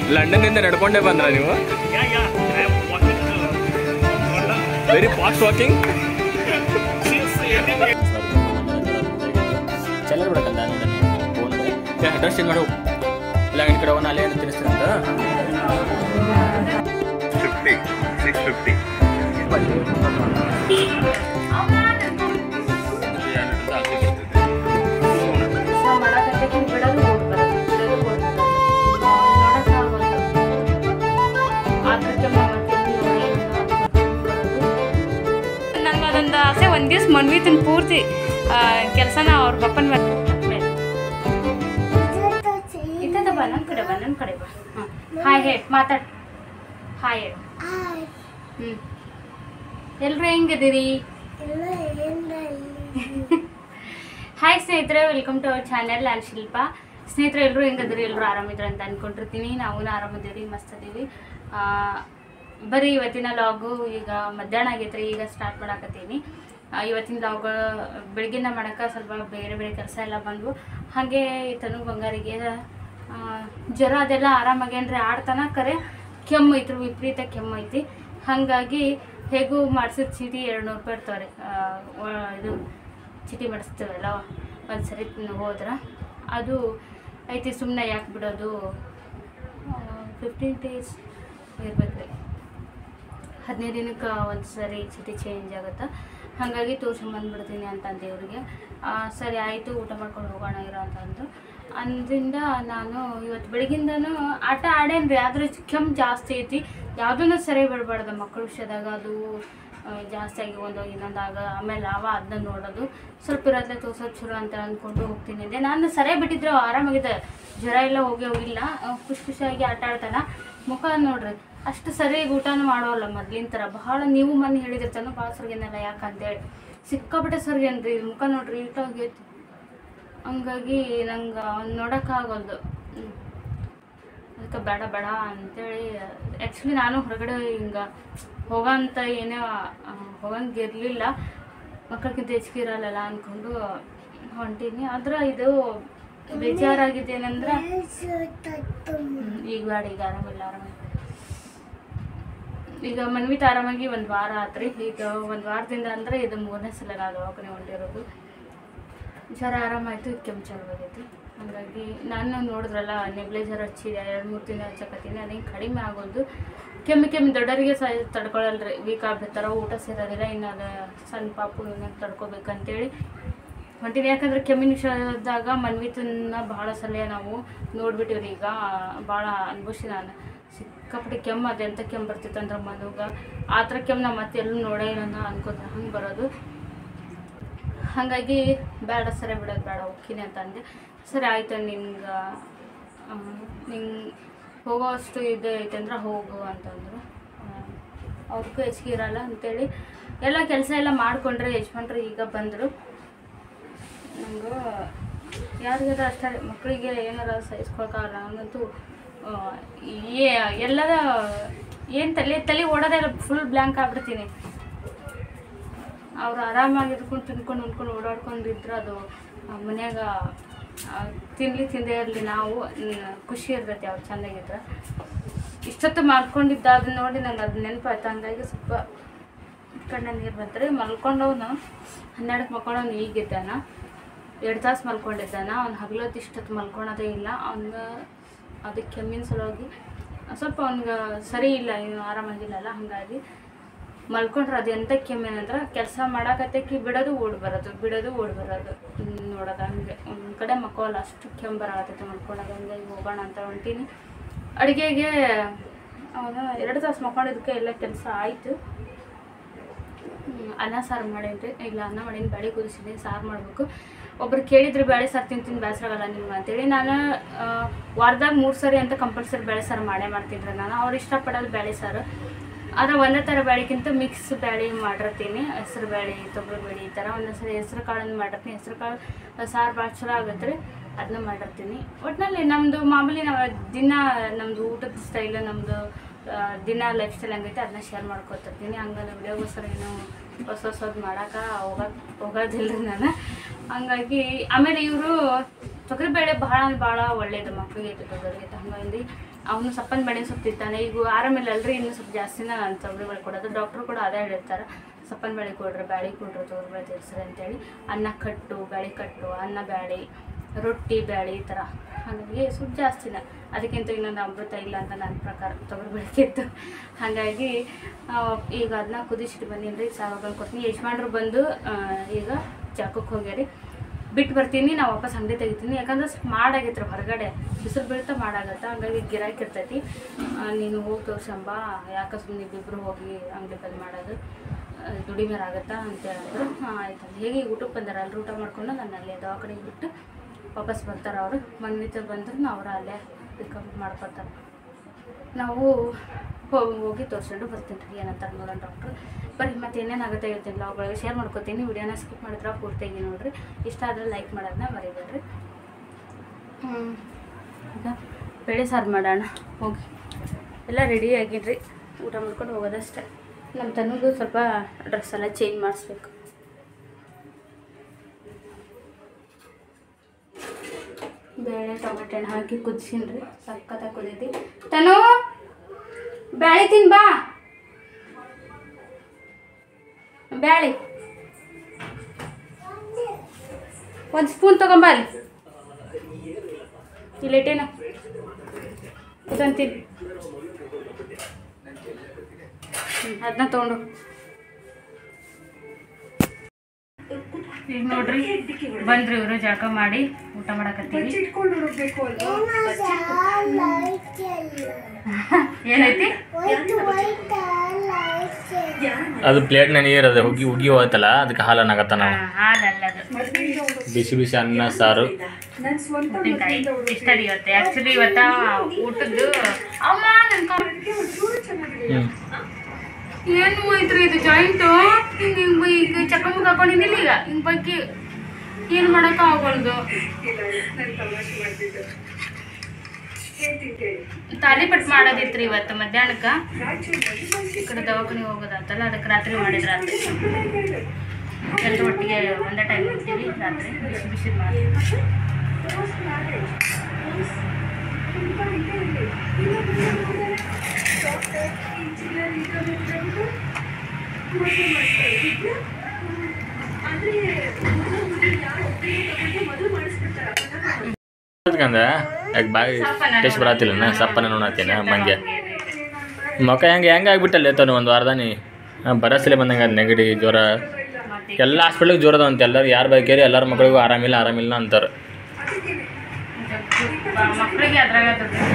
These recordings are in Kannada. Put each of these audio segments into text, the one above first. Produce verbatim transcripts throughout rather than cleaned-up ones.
ಲಂಡನ್ನಿಂದ ನಡ್ಕೊಂಡೇ ಬಂದ್ರ ನೀವು? Very fast walking. ಚಲೋ ಬಿಡಕಂದ ಅಡ್ರೆಸ್ ಚೇಂಜ್ ಮಾಡು. ಇಲ್ಲ ಈ ಕಡೆ ಹೋಗೋಣ, ಅಲ್ಲೇ ಏನು ತಿನ್ನಿಸ್ತೀನಿ ಅಂತ. ಫಿಫ್ಟಿ ಸಿಕ್ಸ್ ಫಿಫ್ಟಿ ನನಗದೊಂದು ಆಸೆ, ಒಂದು ದಿವ್ಸ ಮನ್ವಿತನ ಪೂರ್ತಿ ಕೆಲಸನ ಅವ್ರ ಪಪ್ಪನ ಮೇಲೆ ಇತ್ತದ ಬಾ, ನನ್ನ ಕಡೆ ಬಾ, ನನ್ನ ಕಡೆ ಬಾ. ಹಾಂ ಹಾಯ್ ಹೇಳಿ, ಮಾತಾಡಿ. ಹಾಯ್ ಹೇಳಿ. ಹ್ಞೂ ಎಲ್ಲರೂ ಹೆಂಗಿದ್ದೀರಿ? ಹಾಯ್ ಸ್ನೇಹಿತರೆ, ವೆಲ್ಕಮ್ ಟು ಅವರ್ ಚಾನೆಲ್. ನಾನು ಶಿಲ್ಪ. ಸ್ನೇಹಿತರೆ ಎಲ್ಲರೂ ಹೆಂಗದಿರಿ? ಎಲ್ಲರೂ ಆರಾಮಿದ್ರು ಅಂತ ಅಂದ್ಕೊಂಡಿರ್ತೀನಿ. ನಾವು ಆರಾಮಿದ್ದೀವಿ, ಮಸ್ತ್ ಅದೀವಿ. ಬರೀ ಇವತ್ತಿನ ಲಾಗು ಈಗ ಮಧ್ಯಾಹ್ನ ಆಗೈತೆ ರೀ, ಈಗ ಸ್ಟಾರ್ಟ್ ಮಾಡಾಕತ್ತೀನಿ. ಇವತ್ತಿನ ಲಾಗ್ ಬೆಳಗ್ಗಿಂದ ಮಾಡೋಕ್ಕೆ ಸ್ವಲ್ಪ ಬೇರೆ ಬೇರೆ ಕೆಲಸ ಎಲ್ಲ ಬಂದವು. ಹಾಗೆ ತನು ಬಂಗಾರಿಗೆ ಜ್ವರ ಅದೆಲ್ಲ ಆರಾಮಾಗೇನ್ರಿ, ಆಡ್ತಾನ ಕರೆ ಕೆಮ್ಮು ಐತ್ರಿ, ವಿಪರೀತ ಕೆಮ್ಮು ಐತಿ. ಹಾಗಾಗಿ ಹೇಗೂ ಮಾಡಿಸಿದ ಚೀಟಿ ಎರಡು ನೂರು ರೂಪಾಯಿ ಇರ್ತಾವ್ರಿ. ಇದು ಚೀಟಿ ಮಾಡಿಸ್ತೀವಲ್ಲ ಒಂದು ಸರಿ ಹೋದ್ರೆ ಅದು ಐತಿ. ಸುಮ್ಮನೆ ಯಾಕೆ ಬಿಡೋದು, ಫಿಫ್ಟೀನ್ ಡೇಸ್ ಇರ್ಬೇಕು ರೀ, ಹದಿನೈದು ದಿನಕ್ಕೆ ಒಂದು ಸರಿ ಚೀಟಿ ಚೇಂಜ್ ಆಗುತ್ತೆ. ಹಾಗಾಗಿ ತೋರ್ಸ್ಕೊಂಬಂದ್ಬಿಡ್ತೀನಿ ಅಂತಂದು ಇವ್ರಿಗೆ. ಸರಿ ಆಯಿತು, ಊಟ ಮಾಡ್ಕೊಂಡು ಹೋಗೋಣ ಇರೋ ಅಂತಂದು ಅಂದಿಂದ ನಾನು ಇವತ್ತು ಬೆಳಗಿಂದನೂ ಆಟ ಆಡೇನು ರೀ. ಆದರೆ ಕೆಮ್ಮು ಜಾಸ್ತಿ ಐತಿ, ಯಾವುದೂ ಸರಿ ಬಿಡಬಾರ್ದು ಮಕ್ಕಳ ವಿಷಯದಾಗ. ಅದು ಜಾಸ್ತಿ ಆಗಿ ಒಂದೋಗಿ ಇನ್ನೊಂದಾಗ ಆಮೇಲೆ ಅವ ಅದನ್ನ ನೋಡೋದು ಸ್ವಲ್ಪ ಇರೋದ್ಲೆ ತೋರ್ಸೋದು ಶುರು ಅಂತ ಅಂದ್ಕೊಂಡು ಹೋಗ್ತೀನಿ. ನಾನು ಸರಿಯಾಗಿ ಬಿಟ್ಟಿದ್ರೆ ಆರಾಮಾಗಿದೆ, ಜ್ವರ ಎಲ್ಲ ಹೋಗಿ ಹೋಗಿಲ್ಲ. ಖುಷಿ ಖುಷಿಯಾಗಿ ಆಟ ಆಡ್ತಾನೆ. ಮುಖ ನೋಡ್ರಿ ಅಷ್ಟು ಸರಿಯಾಗಿ ಊಟನೂ ಮಾಡೋಲ್ಲ ಮೊದ್ಲಿನ ಥರ. ಭಾಳ ನೀವು ಮನೆ ಹೇಳಿದಿರ್ತಾನೆ ಭಾಳ ಸರ್ಗೇನಲ್ಲ ಯಾಕಂತೇಳಿ, ಸಿಕ್ಕಾಬಿಟ್ಟೆ ಸರ್ಗೇನ್ರಿ ಮುಖ ನೋಡ್ರಿ ಇಟ್ಟೋಗೈತಿ. ಹಂಗಾಗಿ ನಂಗೆ ಅವ್ನು ನೋಡೋಕ್ಕಾಗೋದು, ಅದಕ್ಕೆ ಬೇಡ ಬೇಡ ಅಂಥೇಳಿ. ಆ್ಯಕ್ಚುಲಿ ನಾನು ಹೊರಗಡೆ ಹಿಂಗೆ ಹೋಗೋಂಥ ಏನೋ ಹೋಗಂಗಿರಲಿಲ್ಲ, ಮಕ್ಕಳಿಗಿಂತ ಹೆಚ್ಚಿಗೆ ಇರಲ್ಲ ಅಂದ್ಕೊಂಡು ಹೊಂಟೀನಿ. ಆದ್ರೆ ಇದು ಬೇಜಾರಾಗಿದ್ದೇನೆಂದ್ರೆ ಈಗ ಬೇಡ, ಈಗ ಆರಾಮಿಲ್ಲ, ಆರಾಮಿಲ್ಲ. ಈಗ ಮನ್ವಿತ ಆರಾಮಾಗಿ ಒಂದು ವಾರ ಆತ್ರಿ. ಈಗ ಒಂದು ವಾರದಿಂದ ಅಂದರೆ ಇದು ಮೂರನೇ ಸಲ ನಾನು ದವಾಖಾನೆ ಹೊಂಟಿರೋದು. ಜ್ವರ ಆರಾಮಾಯಿತು, ಕೆಮ್ಮು ಚಾಲು ಆಗೈತಿ. ಹಾಗಾಗಿ ನಾನು ನೋಡಿದ್ರಲ್ಲ ನೆಬ್ಲೈಸರ್ ಹಚ್ಚಿದೆ, ಎರಡು ಮೂರು ತಿಂಗಳು ಹಚ್ಚಕತ್ತೀನಿ, ಅದೇನು ಕಡಿಮೆ ಆಗೋದು. ಕೆಮ್ಮು ಕೆಮ್ಮು ದೊಡ್ಡವರಿಗೆ ಸಹ ತಡ್ಕೊಳ್ಳಲ್ರಿ, ವೀಕ್ ಆಗ್ಬಿಡ್ತಾರ, ಊಟ ಸೇರೋದಿಲ್ಲ. ಇನ್ನು ಅದು ಸಣ್ಣ ಪಾಪು ಇನ್ನೊಂದು ತಡ್ಕೋಬೇಕಂತೇಳಿ ಹೊಂಟಿನಿ. ಯಾಕಂದ್ರೆ ಕೆಮ್ಮಿನ ವಿಷಯದಾಗ ಮನ್ವಿತನ ಭಾಳ ಸಲ ನಾವು ನೋಡ್ಬಿಟ್ಟಿವ್ರಿ. ಈಗ ಭಾಳ ಅನುಭವಿಸಿ ನಾನು ಸಿಕ್ಕಾಪಟ್ಟೆ ಕೆಮ್ಮು, ಅದೆಂಥ ಕೆಮ್ಮು ಬರ್ತಿತ್ತು ಅಂದ್ರೆ ಮದುಗ ಆ ಥರ ಕೆಮ್ಮು ನಾವು ಮತ್ತೆ ಎಲ್ಲೂ ನೋಡೇ ಇಲ್ಲ ಅನ್ಕೋತ ಹಂಗೆ ಬರೋದು. ಹಾಗಾಗಿ ಬೇಡ, ಸರಿ ಬಿಡೋದು ಬೇಡ, ಹೋಗ್ತೀನಿ ಅಂತ ಅಂದೆ. ಸರಿ ಆಯ್ತು, ನಿನ್ಗೆ ನಿಂಗೆ ಹೋಗೋ ಅಷ್ಟು ಇದು ಐತೆ ಅಂದ್ರೆ ಹೋಗು ಅಂತಂದರು. ಅವ್ರಿಗೂ ಹೆಚ್ಚಿಗೆ ಇರಲ್ಲ ಅಂತೇಳಿ ಎಲ್ಲ ಕೆಲಸ ಎಲ್ಲ ಮಾಡಿಕೊಂಡ್ರೆ ಯಜಮಾನ್ರು ಈಗ ಬಂದರು. ನಂಗೆ ಯಾರಿಗಾರ ಅಷ್ಟೇ, ಮಕ್ಕಳಿಗೆ ಏನಾರ ಸಹಿಸ್ಕೊಳಕ್ಕಾಗಲ್ಲ. ನನಗಂತೂ ಏ ಎಲ್ಲದ ಏನು ತಲೆ ತಲೆ ಓಡೋದೆಲ್ಲ ಫುಲ್ ಬ್ಲ್ಯಾಂಕ್ ಆಗ್ಬಿಡ್ತೀನಿ. ಅವ್ರು ಆರಾಮಾಗಿ ಇದ್ಕೊಂಡು ತಿನ್ಕೊಂಡು ಉಂಡ್ಕೊಂಡು ಓಡಾಡ್ಕೊಂಡಿದ್ರೆ ಅದು ಮನ್ಯಾಗ ತಿನ್ಲಿ ತಿಂದೇ ಇರಲಿ, ನಾವು ಖುಷಿ ಇರ್ತೈತಿ ಅವ್ರು ಚೆನ್ನಾಗಿದ್ರೆ. ಇಷ್ಟೊತ್ತು ಮಾಡ್ಕೊಂಡಿದ್ದ ಅದನ್ನ ನೋಡಿ ನಂಗೆ ಅದು ನೆನಪಾಯ್ತು. ಹಂಗಾಗಿ ಸ್ವಲ್ಪ ಕಣ್ಣ ನೀರು ಬಂತ್ರಿ. ಮಲ್ಕೊಂಡವನು ಹನ್ನೆರಡಕ್ಕೆ ಮಲ್ಕೊಂಡವ್ನು ಈಗಿದ್ದಾನ, ಎರಡು ತಾಸು ಮಲ್ಕೊಂಡಿದ್ದಾನ. ಅವ್ನು ಹಗಲೊತ್ತು ಇಷ್ಟೊತ್ತು ಮಲ್ಕೊಳೋದೇ ಇಲ್ಲ. ಅವ್ನಿಗೆ ಅದಕ್ಕೆ ಕೆಮ್ಮಿನ ಸಲುವಾಗಿ ಸ್ವಲ್ಪ ಅವ್ನಿಗೆ ಸರಿ ಇಲ್ಲ, ಇನ್ನು ಆರಾಮಾಗಿಲ್ಲಲ್ಲ. ಹಾಗಾಗಿ ಮಲ್ಕೊಂಡ್ರೆ ಅದು ಎಂಥ ಕೆಮ್ಮೇನಂದ್ರೆ ಕೆಲಸ ಮಾಡಾಕತ್ತಕ್ಕೆ ಬಿಡೋದು ಓಡಿ ಬರೋದು, ಬಿಡೋದು ಓಡಿ ಬರೋದು ನೋಡೋದು. ಹಂಗೆ ಒಂದು ಕಡೆ ಮಕ್ಕಳು ಅಷ್ಟು ಕೆಮ್ಮು ಬರಾಕತ್ತೈತೆ ಮಲ್ಕೊಳ್ಳೋದು. ಹಂಗಾಗಿ ಹೋಗೋಣ ಅಂತ ಹೊಂಟೀನಿ. ಅಡುಗೆಗೆ ಅವನು ಎರಡು ತಾಸು ಮಕ್ಕೊಂಡಿದ್ದಕ್ಕೆ ಎಲ್ಲ ಕೆಲಸ ಆಯಿತು. ಅನ್ನ ಸಾರು ಮಾಡೇನ್ರಿ, ಇಲ್ಲ ಅನ್ನ ಮಾಡೀನಿ, ಬೇಳೆ ಕುದಿಸಿದ್ದೀನಿ, ಸಾರು ಮಾಡಬೇಕು. ಒಬ್ರು ಕೇಳಿದ್ರು ಬೇಳೆ ಸಾರು ತಿಂತೀನಿ ಬೇಸರಾಗಲ್ಲ ನಿಮ್ಗೆ ಅಂತೇಳಿ. ನಾನು ವಾರದಾಗ ಮೂರು ಸರಿ ಅಂತ ಕಂಪಲ್ಸರಿ ಬೇಳೆ ಸಾರು ಮಾಡೇ ಮಾಡ್ತೀನಿ ರೀ ನಾನು. ಅವ್ರು ಇಷ್ಟಪಡೋದು ಬೇಳೆ ಸಾರು. ಆದರೆ ಒಂದೇ ಥರ ಬೇಳೆಗಿಂತ ಮಿಕ್ಸ್ ಬೇಳೆ ಮಾಡಿರ್ತೀನಿ. ಹೆಸ್ರು ಬೇಳೆ, ತೊಗರಿ ಬೇಳೆ ಈ ಥರ. ಒಂದೊಂದು ಸರಿ ಹೆಸ್ರು ಕಾಳನ್ನು ಮಾಡಿರ್ತೀನಿ. ಹೆಸ್ರು ಕಾಳು ಸಾರು ಭಾಳ ಚಲೋ ಆಗುತ್ತೆ ರೀ, ಅದನ್ನ ಮಾಡಿರ್ತೀನಿ. ಒಟ್ಟಿನಲ್ಲಿ ನಮ್ಮದು ಮಾಮೂಲಿ ನಾವು ದಿನ ನಮ್ಮದು ಊಟದ ಸ್ಟೈಲು, ನಮ್ಮದು ದಿನ ಲೈಫ್ ಸ್ಟೈಲ್ ಹಂಗೈತೆ ಅದನ್ನ ಶೇರ್ ಮಾಡ್ಕೊತಿರ್ತೀನಿ. ಹಂಗಂದ್ರೆ ವಿಡಿಯೋಗೋಸ್ಕರ ಏನು ಹೊಸ ಹೊಸದು ಮಾಡೋಕೆ ಹೋಗೋದು ಹೋಗೋದಿಲ್ಲ ರೀ ನಾನು. ಹಂಗಾಗಿ ಆಮೇಲೆ ಇವರು ತೊಗರಿಬೇಳೆ ಭಾಳ ಭಾಳ ಒಳ್ಳೇದು ಮಕ್ಕಳಿಗೆ ತೊಗರಿಗೆ. ಹಂಗಾಗಿ ಅವನು ಸಪ್ಪನ ಬೆಳೆ ಸೊಪ್ಪು ತಿಂತಾನೆ. ಈಗ ಆರಾಮಿಲ್ಲ ಅಲ್ರಿ, ಇನ್ನೂ ಸ್ವಲ್ಪ ಜಾಸ್ತಿನ ನಾನು ತೊಗರಿ ಬೇಳೆ ಕೊಡೋದು. ಡಾಕ್ಟ್ರು ಕೂಡ ಅದೇ ಹೇಳಿರ್ತಾರೆ, ಸಪ್ಪನ ಬೇಳೆ ಕೊಡ್ರಿ, ಬ್ಯಾಳಿ ಕೊಡ್ರಿ, ತೊಗರಿ ಬೇಳೆ ತಿರ್ಸ್ರಿ ಅಂತೇಳಿ. ಅನ್ನ ಕಟ್ಟು, ಬ್ಯಾಳಿ ಕಟ್ಟು, ಅನ್ನ ಬ್ಯಾಳಿ, ರೊಟ್ಟಿ ಬ್ಯಾಳಿ ಈ ಥರ. ಹಾಗಾಗಿ ಸ್ವಲ್ಪ ಜಾಸ್ತಿನ, ಅದಕ್ಕಿಂತ ಇನ್ನೊಂದು ಅಮೃತ ಇಲ್ಲ ಅಂತ ನನ್ನ ಪ್ರಕಾರ ತೊಗರಿ ಬೇಳೆಗಿತ್ತು. ಹಾಗಾಗಿ ಈಗ ಅದನ್ನ ಕುದಿಸಿಟ್ಟು ಬಂದೀನಿ ರೀ. ಸಾಗಗಳು ಕೊಡ್ತೀನಿ. ಯಜಮಾನ್ರು ಬಂದು ಈಗ ಜಾಕಕ್ಕೆ ಹೋಗ್ಯಾರಿ. ಬಿಟ್ಟು ಬರ್ತೀನಿ, ನಾವು ವಾಪಸ್ ಅಂಗಡಿ ತೆಗಿತೀನಿ. ಯಾಕಂದ್ರೆ ಸ್ವಲ್ಪ ಮಾಡಾಗೈತ್ರಿ ಹೊರಗಡೆ, ಬಿಸಿಲು ಬೀಳ್ತಾ ಮಾಡಾಗತ್ತೆ. ಹಂಗಾಗಿ ಗಿರಾಕಿ ಇರ್ತೈತಿ. ನೀನು ಹೋಗಿ ತೋರ್ಸಂಬ, ಯಾಕೆ ಸುಮ್ಮನೆ ಇಬ್ಬಿಬ್ರು ಹೋಗಿ ಅಂಗಡಿ ಬಂದು ಮಾಡೋದು, ದುಡಿಮೇರಾಗತ್ತಾ ಅಂತ ಹೇಳಿದ್ರು. ಹಾಂ ಆಯ್ತು. ಹೇಗೆ ಈಗ ಊಟಕ್ಕೆ ಬಂದಾರ, ಅಲ್ಲಿ ಊಟ ಮಾಡ್ಕೊಂಡು ನಾನು ಅಲ್ಲೇ ದವಾಖಾನೆಗೆ ಬಿಟ್ಟು ವಾಪಸ್ ಬರ್ತಾರೆ ಅವರು. ಮನ್ವಿತ ಬಂದ್ರು ಅವ್ರು ಅಲ್ಲೇ ಪಿಕಪ್ ಮಾಡ್ಕೊತಾರೆ. ನಾವು ಹೋಗಿ ಹೋಗಿ ತೋರಿಸ್ಕೊಂಡು ಬರ್ತೀನಿ ರೀ, ಏನಂತಾರೆ ನೋಡೋಣ ಡಾಕ್ಟ್ರು. ಬರೀ ಮತ್ತೆ ಏನೇನಾಗುತ್ತೆ ಹೇಳ್ತೀನಿ, ಅವುಗಳಿಗೆ ಶೇರ್ ಮಾಡ್ಕೊತೀನಿ. ವಿಡಿಯೋನ ಸ್ಕಿಪ್ ಮಾಡಿದ್ರೆ ಪೂರ್ತಿಯಾಗಿ ನೋಡಿರಿ. ಇಷ್ಟ ಆದರೆ ಲೈಕ್ ಮಾಡೋದನ್ನ ಮರಿಬೇಡ್ರಿ. ಹ್ಞೂ ಈಗ ಬೇಳೆ ಸಾರು ಮಾಡೋಣ. ಹೋಗಿ ಎಲ್ಲ ರೆಡಿ ಆಗಿನ್ರಿ, ಊಟ ಮಾಡ್ಕೊಂಡು ಹೋಗೋದಷ್ಟೇ. ನಮ್ಮ ತನಗೂ ಸ್ವಲ್ಪ ಡ್ರೆಸ್ ಎಲ್ಲ ಚೇಂಜ್ ಮಾಡಿಸ್ಬೇಕು. ಬೇಳೆ ಟೊಮೆಟೊ ಹಣ್ಣು ಹಾಕಿ ಕುದಿಸಿನಿ ರೀ, ಸಕ್ಕತ್ತಾಗಿ ಕುದೀತಿ. ತನು ಬ್ಯಾಳಿ ತಿನ್ ಬಾ, ಬ್ಯಾಳಿ ಒಂದು ಸ್ಪೂನ್ ತಗೊಂಬ. ಅಲ್ಲಿ ಇಲ್ಲೇಟೇನ ಇದಂತೀನಿ, ಅದನ್ನ ತೊಗೊಂಡು ಈಗ ನೋಡ್ರಿ ಬಂದ್ರಿ ಇವರು ಜಳಕ ಮಾಡಿ ಊಟ ಮಾಡಕತ್ತೀವಿ. ಏನೈತಿ ಅದು ಪ್ಲೇಟ್ನ ನೀರು ಅದು ಹುಗಿ ಹುಗಿ ಹೋಯ್ತಲ್ಲ, ಅದಕ್ಕೆ ಹಾಲನ್ನ ಆಗತ್ತ. ನಾವು ಬಿಸಿ ಬಿಸಿ ಅನ್ನ ಸಾರು ಉಪ್ಪಿನಕಾಯಿ ಇಷ್ಟ ಇವತ್ತು. ಆ್ಯಕ್ಚುಲಿ ಇವತ್ತ ಊಟದ್ದು ಅಮ್ಮ ಏನು ಐತ್ರಿ ಇದು ಜಾಯಿಂಟು ಹಿಂಗೆ ಹಿಂಗೆ ಈಗ ಚಪ್ಪಲ್ ಮುಗ ಹಾಕೊಂಡಿದ್ದಿಲ್ಲ, ಈಗ ಹಿಂಗೆ ಬಗ್ಗೆ ಏನು ಮಾಡೋಕೆ ಆಗೋಲ್ದು. ತಾಲಿಪಟ್ಟು ಮಾಡೋದಿತ್ತು ರೀ ಇವತ್ತು ಮಧ್ಯಾಹ್ನಕ್ಕೆ. ಈ ಕಡೆ ದವಾಖಾನೆ ಹೋಗೋದಾತಲ್ಲ, ಅದಕ್ಕೆ ರಾತ್ರಿ ಮಾಡಿದ್ರೆ ರಾತ್ರಿ ಎಲ್ಲರೂ ಒಟ್ಟಿಗೆ ಒಂದೇ ಟೈಮ್ ಇರ್ತೀವಿ. ರಾತ್ರಿ ಬಿಸಿ ಬಿಸಿ ಮಾಡಿ ಯಾಕೆ ಬಾಯಿ ಟೇಸ್ಟ್ ಬರತ್ತಿಲ್ಲ, ಸಪ್ಪನ ನೋಡತ್ತೇನೆ ಮಂಗೆ ಮೊಕ ಹೆಂಗೆ ಹೆಂಗೆ ಆಗ್ಬಿಟ್ಟಲ್ಲ ತಾನು ಒಂದು ವಾರದಾನಿ ಬರಸಲೇ ಬಂದಂಗೆ ಅದು ನೆಗಡಿ ಜ್ವರ ಎಲ್ಲ ಹಾಸ್ಪಿಟ್ಲಿಗೆ ಜ್ವರ ಅದಾವ ಅಂತ. ಎಲ್ಲರೂ ಯಾರು ಬೈಕೇರಿ ಎಲ್ಲರ ಮಕ್ಕಳಿಗೂ ಆರಾಮಿಲ್ಲ ಆರಾಮಿಲ್ಲ ಅಂತಾರೆ. ಮಕ್ಕಳಿಗೆ ಅದ್ರಾಗ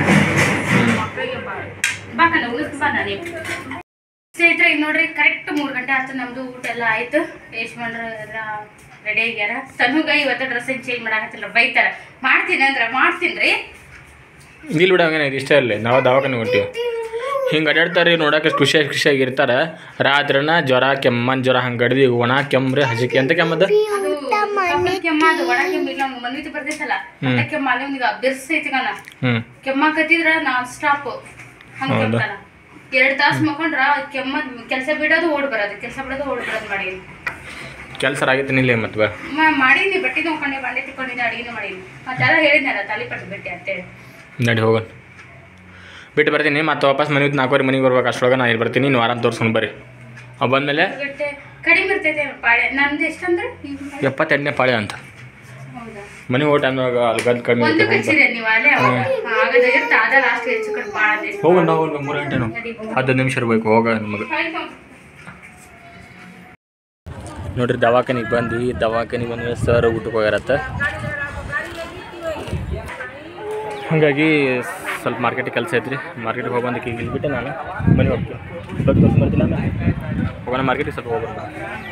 ಸ್ನೇಹಿತರೆ ಈಗ ನೋಡ್ರಿ ಕರೆಕ್ಟ್ ಮೂರು ಗಂಟೆ ಆಯ್ತು, ನಮ್ದು ಊಟ ಎಲ್ಲ ಆಯ್ತು. ಯಜಮಾನ್ರು ಎಲ್ಲ ರೆಡಿ ಆಗ್ಯಾರ. ತನುಗ ಇವತ್ತು ಡ್ರೆಸ್ ಚೇಂಜ್ ಮಾಡಾಕತ್ತಿಲ್ಲ, ಬೈತಾರ. ಮಾಡ್ತೀನಿ ಅಂದ್ರೆ ಮಾಡ್ತೀನಿ ರೀ, ಇಲ್ಲಿ ಬಿಡ ಹಂಗೇನಾಯ್ತು ಇಷ್ಟ ಇರಲಿ. ನಾವು ದವಾಖಾನೆ ಹೊಂಟೀವಿ, ಹಿಂಗೆ ಅಡ್ಯಾಡ್ತಾರೆ ನೋಡೋಕೆ ಖುಷಿಯಾಗಿ ಖುಷಿಯಾಗಿ ಇರ್ತಾರೆ. ರಾತ್ರಿನ ಜ್ವರ ಕೆಮ್ಮನ್ ಜ್ವರ ಹಂಗೆ ಗಡ್ದಿ ಒಣ ಕೆಮ್ಮ್ರಿ ಹಸಿಕೆ ಅಂತ ಕೆಮ್ಮದ ಕೆಮ್ಮ ಅದು ಒಣ ಕೆಮ್ಮ ಇಲ್ಲ ಮನ್ವಿತಿ ಬರ್ತೈತಲ್ಲ ಕೆಮ್ಮ ಅಲ್ಲಿ ಒಂದೀಗ ಬಿರ್ಸೈತಿ ಕಣ ಕೆಮ್ಮ ಕತ್ತಿದ್ರ ನಾನ್ ಸ್ಟಾಪ್ ಹಂಗೆ ಕೆಮ್ತಾನ. ಎರಡು ತಾಸು ಮಕ್ಕೊಂಡ್ರ ಕೆಮ್ಮ ಕೆಲಸ ಬಿಡೋದು ಓಡ್ ಬರೋದು, ಕೆಲಸ ಬಿಡೋದು ಓಡ್ ಬರೋದು ಮಾಡೀನಿ. ಕೆಲಸ ಆಗೈತೆ ನಿಲ್ಲ ಮತ್ತೆ ಮಾಡೀನಿ, ಬಟ್ಟೆ ತೊಗೊಂಡೆ, ಬಂಡೆ ತಿಕ್ಕೊಂಡಿದ್ದೆ, ಅಡಿಗೆ ಮಾಡೀನಿ. ಮತ್ತೆಲ್ಲ ಹೇಳಿದ್ನಲ್ಲ ತಾಲಿಪಟ್ಟು ಬಿಟ್ಟೆ ಅಂತೇಳಿ. ನಡಿ ಹೋಗೋಣ, ಬಿಟ್ಟು ಬರ್ತೀನಿ. ಮತ್ತೆ ವಾಪಸ್ ಮನೆ ನಾಲ್ಕುವರೆ ಮನೆಗೆ ಬರ್ಬೇಕು. ಅಷ್ಟೊಳಗೆ ನಾನು ಇಲ್ಲಿ ಬರ್ತೀನಿ, ನೀವು ಆರಾಮ್ ತೋರಿಸ್ಕೊಂಡು ಬರ್ರಿ. ಅವು ಬಂದಮೇಲೆ ಕಡಿಮೆ ಇರ್ತೈತೆ ಪಾಳೆ. ನಂದು ಎಷ್ಟಂದ್ರೆ ಎಪ್ಪತ್ತೆಂಟನೇ ಪಾಳೆ ಅಂತ ಮನೆ ಓಟ ಅನ್ನೋವಾಗ ಅಲ್ಲಿ ಗದ್ದು ಕಡಿಮೆ ಹೋಗೋಣ. ಹೋಗೋಣ ಮೂರು ಗಂಟೆನು ಹತ್ತು ನಿಮಿಷ ಇರಬೇಕು ಹೋಗ ನಮಗೆ. ನೋಡ್ರಿ ದವಾಖಾನಿಗೆ ಬಂದ್ವಿ. ದವಾಖಾನಿಗೆ ಬಂದ್ರೆ ಸರ್ ಊಟಕ್ಕೆ ಹೋಗ್ಯಾರತ್ತ. ಹಾಗಾಗಿ ಸ್ವಲ್ಪ ಮಾರ್ಕೆಟಿಗೆ ಕೆಲಸ ಐತ್ರಿ. ಮಾರ್ಕೆಟಿಗೆ ಹೋಗಿ ಬಂದಕ್ಕೆ ಈಗ ಇಲ್ಬಿಟ್ಟೆ ನಾನು ಮನೆ ಹೋಗ್ತೀನಿ. ಇವಾಗ ತೋರಿಸಿ ಬರ್ತೀನಿ ನಾನು ಹೋಗೋಣ ಮಾರ್ಕೆಟಿಗೆ ಸ್ವಲ್ಪ ಹೋಗೋಣ.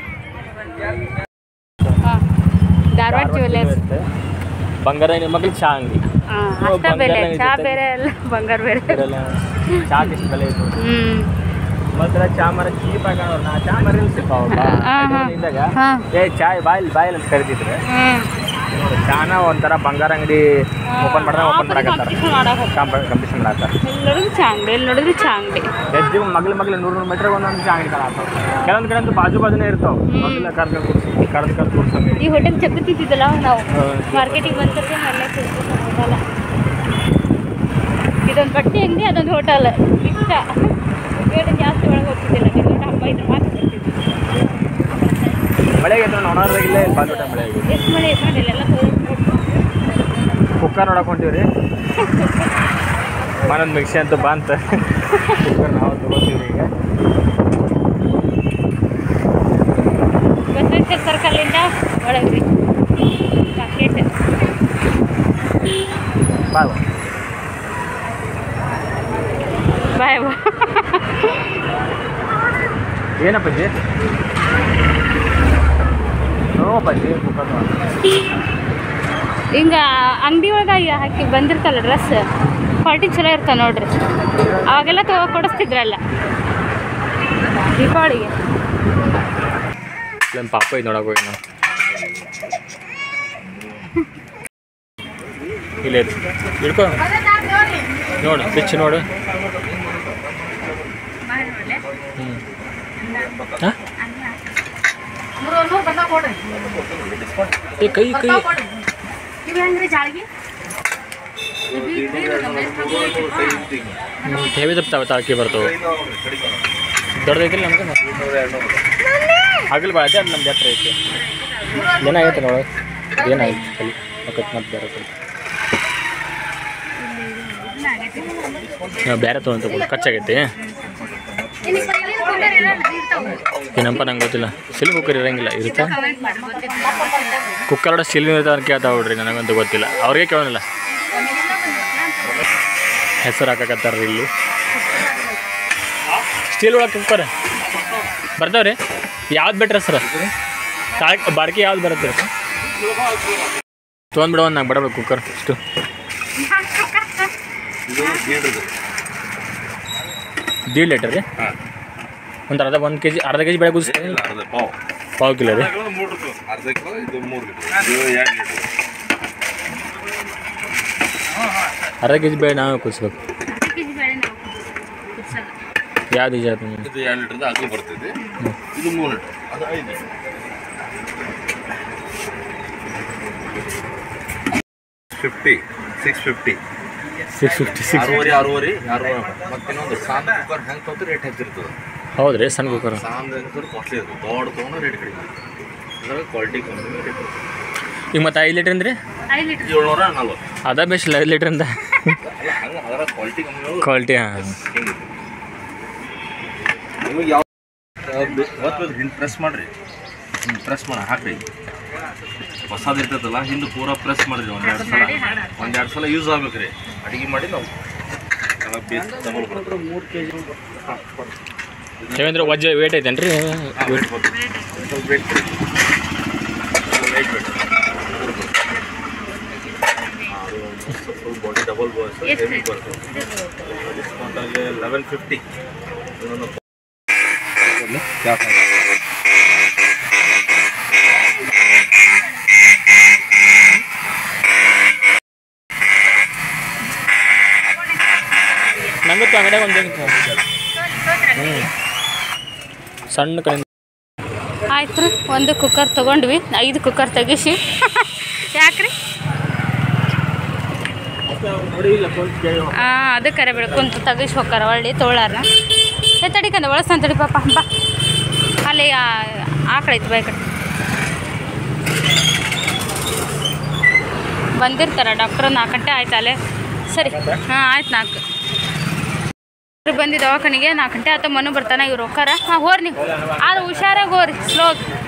ಧಾರವಾಡ ಜ್ಯುವೆಲ್ಲರ್ಸ್ ಬಂಗಾರ ನಿಮ್ಮ ಮಗಳಿಗೆ ಚಾ ಅಂಗಡಿ ಚಾ ಬೇರೆ ಅಲ್ಲ ಬಂಗಾರ ಬೇರೆ ಚಾ ಎಷ್ಟು ಬೆಲೆ ಇತ್ತು ಮತ್ತೆ ಚಾ ಮರ ಚೀಪ್ ಆಗೋರು ನಾ ಚಾ ಮರ ಇದ್ದಾಗ ಏ ಚಾಯ್ ಬಾಯಿಲ್ ಬಾಯಿಲ್ ಅಂತ ಕರಿತಿದ್ರೆ ಚಾನ ಒಂಥರ ಬಂಗಾರ ಅಂಗಡಿ ಓಪನ್ ಮಾಡಿದ್ರೆ ಓಪನ್ ಮಾಡಕತ್ತಾರೆ ಕಾಂಪಿಟೇಷನ್ ಮಾಡಾಕ್ತಾರೆ. ನೋಡಿದ್ರೆ ಚಾ ಅಂಗಡಿ ಎಲ್ಲಿ ನೋಡಿದ್ರೆ ಚಾ ಅಂಗಡಿ ಹೆಜ್ಜೆ ಮಗ್ಲು ಮಗ್ಲು ನೂರು ನೂರು ಮೀಟ್ರಿಗೆ ಒಂದೊಂದು ಚಾ ಅಂಗಡಿ ಕಾಣತ್ತಾವ. ಕೆಲವೊಂದು ಕಡೆ ಅಂತೂ ಬಾಜು ಬಾಜುನೇ ಇರ್ತಾವೆ. ಮೊದಲ ಕರ್ದು ಕೂರ್ಸಿ ಕರ್ದು ಕರ್ದು ಕೂರ್ಸಂಗೆ ಈ ಹೋಟೆಲ್ ಚಕ್ಕತ್ತಿದ್ದಲ್ಲ ನಾವು ಮಾರ್ಕೆಟಿಗೆ ಬಂದ್ರೆ ಅಲ್ಲೇ ಕೂರ್ಸೋಲ್ಲ. ಇದೊಂದು ಬಟ್ಟೆ ಅಂಗಡಿ ಅದೊಂದು ಹೋಟೆಲ್ ಇಷ್ಟ ಬೇಡ ಜಾಸ್ತಿ ಒಳಗೆ ಹೋಗ್ತಿದ್ದಿಲ್ಲ ದೊಡ್ಡ ಹಬ್ಬ ಇದ್ರೆ ಮಾತ್ರ ಬರ್ತಿದ್ವಿ ಮಳೆಗೆ ನೋಡೋದ್ರಾಗಿಲ್ಲ ಬಾಲ್ಬಿಟ್ಟ ಮಳೆ ಎಷ್ಟು ಮಳೆ ಇಸ್ಕೊಂಡಿಲ್ಲ ಎಲ್ಲ ಕುಕ್ಕರ್ ನೋಡಕ್ ಹೊಂಟೀವ್ರಿ ಮನೊಂದು ಮಿಕ್ಸಿ ಅಂತೂ ಬಂತ ಕುಕ್ಕರ್ ನಾವು ತಗೋತೀವ್ರಿ ಈಗ ಬಸವೇಶ್ವರ ಸರ್ಕಲ್ಲಿಂದ ಒಳಗ್ರಿ ಮಾರ್ಕೆಟ್ ಬಾಯ್ ಬಾಯ್ ಬಾ ಏನಪ್ಪಜ್ಜಿ ನೋ ಅಪ್ಪಾಜಿ ಕುಕ್ಕರ್ ಹಿಂಗೆ ಅಂಗಡಿ ಒಳಗೆ ಹಾಕಿ ಬಂದಿರ್ತಲ್ಲ ಡ್ರೆಸ್ ಕ್ವಾಲಿಟಿ ಚಲೋ ಇರ್ತಾವೆ ನೋಡ್ರಿ ಅವಾಗೆಲ್ಲ ತಗೋ ಕೊಡಿಸ್ತಿದ್ರಲ್ಲ ದೀಪಾವಳಿಗೆ ನಮ್ಮ ಪಾಪ ಇದು ನೋಡಕ್ಕೆ ಹೋಗಿ ನಾವು ಇಲ್ಲ ಹಿಡ್ಕೊ ನೋಡು ಬಿಚ್ಚು ನೋಡು ಹ್ಞೂ ಹಾಂ ಏ ಕೈ ಕೈ ಹೆವಿ ದಪ್ಪ ತಾಕಿ ಬರ್ತವೆ ದೊಡ್ಡದೈತಿಲ್ಲ ನಮ್ಗೆ ಆಗಲಿ ಬಾಳ ಅದು ನಮ್ಮ ಜಾತ್ರೆ ಐತಿ ಏನಾಗೈತೆ ನೋಡು ಏನಾಗೈತಿ ಕಲಿ ಮಕ್ಕತ್ತು ಮತ್ತೆ ಬೇರೆ ಕಲಿ ಬೇರೆ ತೊಗೊಂತ ಖರ್ಚಾಗೈತಿ ಏನಪ್ಪ ನಂಗೆ ಗೊತ್ತಿಲ್ಲ ಸಿಲ್ ಕುಕ್ಕರ್ ಇರೋಂಗಿಲ್ಲ ಇರುತ್ತೆ ಕುಕ್ಕರ್ ಸ್ಟೀಲ್ ಇರುತ್ತೆ ಅಂತ ಕೇಳ್ತಾವೆ ನೋಡ್ರಿ ನನಗಂತೂ ಗೊತ್ತಿಲ್ಲ ಅವ್ರಿಗೆ ಕೇಳೋನಿಲ್ಲ ಹೆಸರು ಹಾಕಕತ್ತಾರ ಇಲ್ಲಿ ಸ್ಟೀಲ್ ಒಳಗೆ ಕುಕ್ಕರ್ ಬರ್ತಾವ್ರಿ ಯಾವ್ದು ಬೆಟ್ರ ಸರ್ ತಾಳ್ ಬಾಡ್ಕೆ ಯಾವ್ದು ಬರುತ್ತೆ ತೊಗೊಂಡ್ಬಿಡೋ ಒಂದು ನಂಗೆ ಬಡಬೇಕು ಕುಕ್ಕರ್ ಇಷ್ಟು ದೀಡ್ ಲೀಟರ್ ರೀ ಒಂದು ಅರ್ಧ ಒಂದು ಕೆ ಜಿ ಅರ್ಧ ಕೆ ಜಿ ಬೆಳೆ ಕುದಿಸ್ತಾರೆ ಪಾವು ಕಿಲೋ ರೀ ಅರ್ಧ ಕೆ ಜಿ ಬೇಳೆ ನಾವು ಕುದಿಸ್ಬೇಕು ಯಾವ್ದು ಈಜ ಇದು ಎರಡು ಲೀಟರ್ದ ಅಗಲು ಬರ್ತಿದೆ ಇದು ಮೂರು ಲೀಟರ್ ಅದು ಐದು fifty six fifty six fifty six ಆರೂವರೆ ಆರೂವರೆ ಆರೂವರೆ ಮತ್ತೆ ಇನ್ನೊಂದು ಸಣ್ಣ ಕುಕ್ಕರ್ ಹೆಂಗೆ ತೊಗೊಂಡ್ರೆ ರೇಟ್ ಹೆಚ್ಚಿರ್ತದೆ ಹೌದು ರೀ ಸಣ್ಣ ಕುಕ್ಕರ್ ಸಣ್ಣ ಹೆಂಗೆ ಕಾಸ್ಟ್ಲಿ ಇರ್ತದೆ ದೊಡ್ಡ ತೊಗೊಂಡ್ರೆ ರೇಟ್ ಕಡಿಮೆ ಅದ್ರಾಗ ಕ್ವಾಲಿಟಿ ಕಮ್ಮಿ ರೇಟ್ ಈಗ ಮತ್ತೆ ಐದು ಲೀಟ್ರ್ ಅಂದ್ರೆ ಏಳ್ನೂರ ನಲ್ವತ್ತು ಅದ ಬೆಸ್ಟ್ ಐದು ಲೀಟ್ರಿಂದ ಅಲ್ಲ ಹಂಗೆ ಅದರ ಕ್ವಾಲಿಟಿ ಕಮ್ಮಿ ಕ್ವಾಲಿಟಿ ಹಾಂ ಹಿಂಗೆ ನಿಮಗೆ ಯಾವ ಹೊತ್ತು ಹಿಂಗೆ ಪ್ರೆಸ್ ಮಾಡಿರಿ ಹಿಂಗೆ ಪ್ರೆಸ್ ಮಾಡಿ ಹಾಕ್ರಿ ಹೊಸದು ಇರ್ತೈತಲ್ಲ ಹಿಂದೆ ಪೂರಾ ಪ್ರೆಸ್ ಮಾಡಿರಿ ಒಂದೆರಡು ಸಲ ಒಂದೆರಡು ಸಲ ಯೂಸ್ ಆಗ್ಬೇಕು ರೀ ಅಡುಗೆ ಮಾಡಿ ನಾವು ಬೇಸ್ ತಗೊಳ್ಬೇಕು ಮೂರು ಕೆ ಜಿ ಏವಂದ್ರೆ ವಜ್ಜೆ ವೇಟ್ ಐತೇನು ರೀ ವೇಟ್ ಬರ್ತದೆ ಸ್ವಲ್ಪ ವೇಟ್ ವೇಟ್ ಬೇಕು full body double boys heavy ಬರ್ತದೆ ಡಿಸ್ಕೌಂಟಾಗಿ ಲೆವೆನ್ ಫಿಫ್ಟಿ ಇನ್ನೊಂದು ನಂಗೆ ಅಂಗಡಿಯಾಗ ಒಂದು ಹ್ಞೂ ಸಣ್ಣ ಕಡೆ ಆಯ್ತು ರೀ ಒಂದು ಕುಕ್ಕರ್ ತೊಗೊಂಡ್ವಿ ಐದು ಕುಕ್ಕರ್ ತೆಗಿಸಿ ಯಾಕ್ರಿ ಹಾಂ ಅದು ಕರೆ ಬಿಡು ಕುಂತು ತೆಗಿಸಿ ಹೋಗ್ತಾರ ಒಳ್ಳೆ ತೊಗೊಳಾರ ಏ ತಡಿಕಂದ ಒಳಸ್ತಾನೆ ತಡಿ ಪಾಪ ಬಾ ಅಲ್ಲಿ ಆಕಳೈತಿ ಬೈ ಕಡೆ ಬಂದಿರ್ತಾರ ಡಾಕ್ಟ್ರ್ ನಾಲ್ಕು ಗಂಟೆ ಆಯ್ತು ಅಲ್ಲೇ ಸರಿ ಹಾಂ ಆಯ್ತು ನಾಲ್ಕು ಬಂದು ದವಾಖಾನಿಗೆ ನಾಲ್ಕು ಗಂಟೆ ಆತ ಮನು ಬರ್ತಾನೆ ಇವ್ರು ಹೋಗಾರ ಹಾಂ ಹೋರಿ ನೀವು ಆದ್ರೆ ಹುಷಾರಾಗಿ ಹೋರಿ ಸ್ಲೋ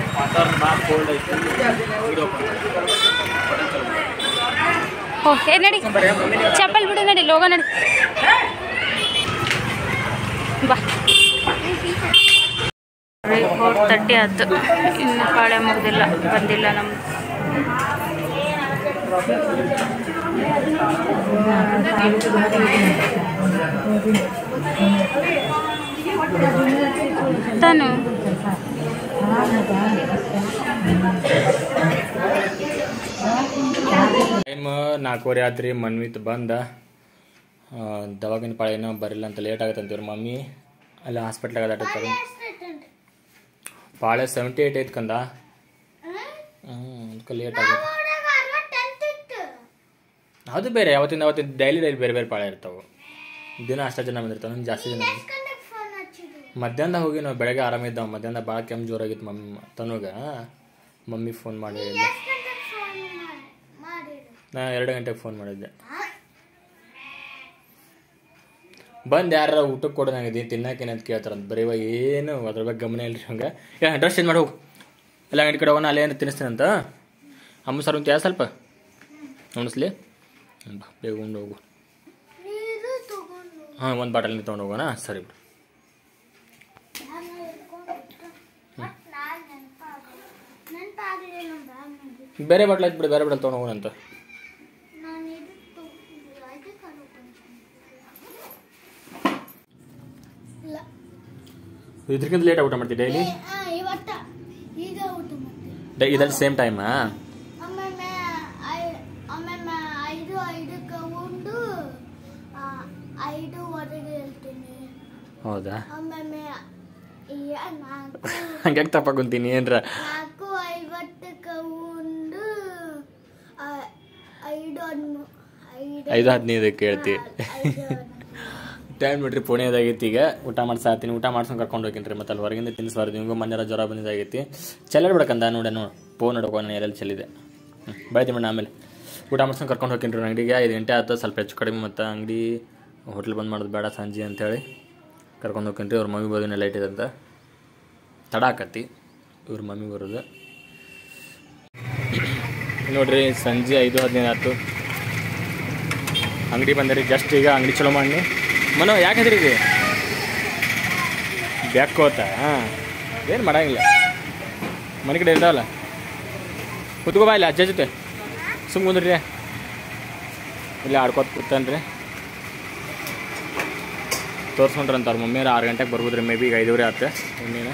ಹೋ ಏ ನಡಿ ಚಪ್ಪಲ್ ಬಿಡು ನಡಿ ಲೋಗ ನಡಿ ಬಾ ಫೋರ್ ತರ್ಟಿ ಆಯ್ತು ಇನ್ನು ಪಾಳೆ ಮುಗ್ದಿಲ್ಲ ಬಂದಿಲ್ಲ ನಮ್ದು ತಾನು ಟೈಮ್ ನಾಲ್ಕೂವರೆ ಆತ್ರಿ ಮನ್ವಿತ್ ಬಂದ ದವಾಖಾನೆ ಪಾಳೇನೋ ಬರಿಲ್ಲ ಅಂತ ಲೇಟ್ ಆಗತ್ತೆ ಅಂತೀವ್ರಿ ಮಮ್ಮಿ ಅಲ್ಲಿ ಹಾಸ್ಪಿಟ್ಲಾಗ ಅದಾಡ್ತಾರೆ ಪಾಳೆ ಸೆವೆಂಟಿ ಏಯ್ಟ್ ಐತ್ ಕಂದ ಹ್ಞೂ ಅದಕ್ಕೆ ಲೇಟ್ ಆಗುತ್ತೆ ಅದು ಬೇರೆ ಯಾವತ್ತಿಂದ ಅವತ್ತಿಂದ ಡೈಲಿ ಡೈಲಿ ಬೇರೆ ಬೇರೆ ಪಾಳೆ ಇರ್ತಾವೆ ದಿನ ಅಷ್ಟು ಜನ ಬಂದಿರ್ತಾವೆ ನಂಗೆ ಜಾಸ್ತಿ ಜನ ಮಧ್ಯಾಹ್ನ ಹೋಗಿ ನಾವು ಬೆಳಗ್ಗೆ ಆರಾಮಿದ್ದಾವ ಮಧ್ಯಾಹ್ನ ಭಾಳ ಕೆಮ್ಮು ಜೋರಾಗಿತ್ತು ಮಮ್ಮಿ ತನುಗ ಮಮ್ಮಿ ಫೋನ್ ಮಾಡಿ ನಾ ಎರಡು ಗಂಟೆಗೆ ಫೋನ್ ಮಾಡಿದ್ದೆ ಬಂದು ಯಾರ ಊಟಕ್ಕೆ ಕೊಡೋ ನಂಗೆ ತಿನ್ನಕ್ಕೇನಂತ ಕೇಳ್ತಾರಂತ ಬರೀ ಏನು ಅದ್ರ ಬಗ್ಗೆ ಗಮನ ಇಲ್ರಿ ಹಂಗೆ ಏ ಡ್ರೆಸ್ ಚೇಂಜ್ ಮಾಡಿ ಹೋಗು ಎಲ್ಲ ಅಂಗಡಿ ಕಡೆ ಹೋಗೋಣ ಅಲ್ಲೇ ಏನು ತಿನ್ನಿಸ್ತೀನಂತ ಅಮ್ಮ ಸರ್ ಅಂತ ಯಾವ ಸ್ವಲ್ಪ ಉಣಿಸ್ಲಿ ಬಾ ಬೇಗ ಉಂಡು ಹೋಗು ಹಾಂ ಒಂದು ಬಾಟಲ್ ನೀರು ತೊಗೊಂಡು ಹೋಗೋಣ ಸರಿ ಬಿಡು ಬೇರೆ ಬಾಟ್ಲ್ ಆಯ್ತು ಬಿಡು ಬೇರೆ ಬಾಟಲ್ ತೊಗೊಂಡು ಹೋಗೋಣ ಅಂತ ಇದಕ್ಕಿಂತ ಲೇಟ್ ಊಟ ಮಾಡ್ತೀವಿ ಡೈಲಿ ಇದಲ್ಲಿ ಸೇಮ್ ಟೈಮಾ ಹೌದಾ ಹಂಗೆ ತಪ್ಪಾಕೊಂತೀನಿ ಏನ್ರ ಐದು ಹದಿನೈದಕ್ಕೆ ಹೇಳ್ತಿ ಟೈಮ್ ನೋಡ್ರಿ ಪುಣೆದಾಗೈತಿ ಈಗ ಊಟ ಮಾಡ್ಸಾತೀನಿ ಊಟ ಮಾಡ್ಸ್ಕೊಂಡು ಕರ್ಕೊಂಡು ಹೋಗಿನ್ರಿ ಮತ್ತೆ ಅಲ್ಲಿ ಹೊರಗಿಂದ ತಿನ್ನಿಸ್ಬಾರ್ದು ನಿಮಗೂ ಮನೆಯಲ್ಲ ಜ್ವರ ಬಂದಿದ್ದಾಗೈತಿ ಚೆಲ್ಲರ್ ಬಿಡಕಂದ ನೋಡ ನೋಡಿ ಫೋನ್ ನೋಡ್ಕೊ ನಾನು ಎಲ್ಲೆಲ್ಲಿ ಚೆಲ್ಲಿದೆ ಹ್ಞೂ ಬೆಳಿತೀವಿ ಮೇಡಮ್ ಆಮೇಲೆ ಊಟ ಮಾಡ್ಸ್ಕೊಂಡು ಕರ್ಕೊಂಡು ಹೋಗಿನ್ರಿ ಅಂಗಡಿಗೆ ಐದು ಗಂಟೆ ಆಯ್ತು ಸ್ವಲ್ಪ ಹೆಚ್ಚು ಕಡಿಮೆ ಮತ್ತು ಅಂಗಡಿ ಹೋಟ್ಲ್ ಬಂದು ಮಾಡೋದು ಬೇಡ ಸಂಜೆ ಅಂತೇಳಿ ಕರ್ಕೊಂಡು ಹೋಗ್ತೀನಿ ಅವ್ರ ಮಮ್ಮಿ ಬರೋದಿನ ಲೈಟ್ ಇದೆ ಅಂತ ತಡ ಆಕತಿ ಇವ್ರ ಮಮ್ಮಿ ಬರೋದು ನೋಡ್ರಿ ಸಂಜೆ ಐದು ಹದಿನೈದು ಆಯ್ತು ಅಂಗಡಿ ಬಂದ್ರಿ ಜಸ್ಟ್ ಈಗ ಅಂಗಡಿ ಚಲೋ ಮಾಡಿ ಮನೋ ಯಾಕೆ ಹೆದ್ರಿದೆ ಬ್ಯಾಕೋತ ಹಾಂ ಏನು ಮಾಡೋಂಗಿಲ್ಲ ಮನೆ ಕಡೆ ಇರ್ತಾವಲ್ಲ ಕುತ್ಕೋ ಬಾ ಇಲ್ಲ ಅಜ್ಜ ಜೊತೆ ಸುಮ್ಮ ಕುಂದ್ರಿ ಇಲ್ಲ ಆಡ್ಕೋತ ಕೂತಾನ್ರಿ ತೋರಿಸ್ಕೊಂಡ್ರಂತ ಅವ್ರ ಮಮ್ಮಿಯವ್ರು ಆರು ಗಂಟೆಗೆ ಬರ್ಬೋದ್ರಿ ಮೇ ಬಿ ಈಗ ಐದೂವರೆ ಆತ ಇನ್ನೇನು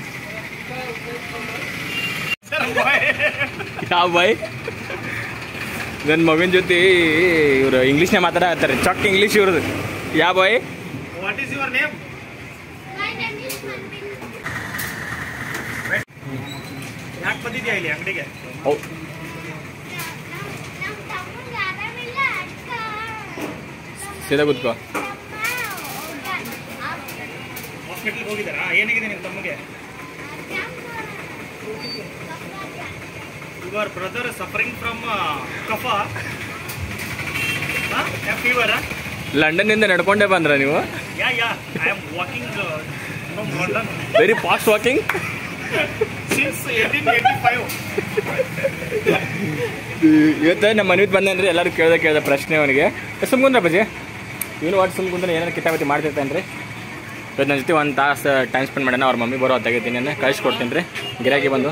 ಯಾವ ಬಾಯ್ ನನ್ನ ಮಗನ ಜೊತೆ ಇವರು ಇಂಗ್ಲೀಷ್ನೇ ಮಾತಾಡತ್ತಾರೆ ಚೊಕ್ಕ ಇಂಗ್ಲೀಷ್ ಇವ್ರದ್ದು ಯಾವ boy what is your name ಯಾಕೆ ಬಂದಿದ್ಯಾ ಇಲ್ಲಿ ಅಂಗಡಿಗೆ ಸೀದಾ ಕೂತ್ಕೋ ಹಾಸ್ಪಿಟಲ್ಗೆ ಹೋಗಿದ್ದಾರಾ ಏನಾಗಿದೆ ನಿಮ್ಮ ತಮ್ಮಗೆ ಯುವರ್ ಬ್ರದರ್ ಸಫರಿಂಗ್ ಫ್ರಮ್ ಕಫ ಫೀವರ್ ಲಂಡನ್ನಿಂದ ನಡ್ಕೊಂಡೇ ಬಂದ್ರ ನೀವು yeah yeah I am walking from London very fast walking since eighteen eighty five ಇವತ್ತು ನಮ್ಮ ಮನೆಗೆ ಬಂದೇನ್ರಿ ಎಲ್ಲರೂ ಕೇಳ್ದೆ ಕೇಳ್ದೆ ಪ್ರಶ್ನೆ ಅವನಿಗೆ ಸುಮ್ಕುಂದ್ರ ಬಜಿ ಇವನು ಒಟ್ಟು ಸುಮ್ಕುಂದ್ರೆ ಏನಾರು ಕಿತಾಬತಿ ಮಾಡ್ತಿರ್ತಾನೆ ರೀ ಇವತ್ತು ನನ್ನ ಜೊತೆ ಒಂದು ತಾಸು ಟೈಮ್ ಸ್ಪೆಂಡ್ ಮಾಡೋಣ ಅವ್ರ ಮಮ್ಮಿ ಬರೋ ತೆಗಿತೀನಿ ನಾನು ಕಳಿಸ್ಕೊಡ್ತೀನಿ ರೀ ಗಿರಾಕಿ ಬಂದು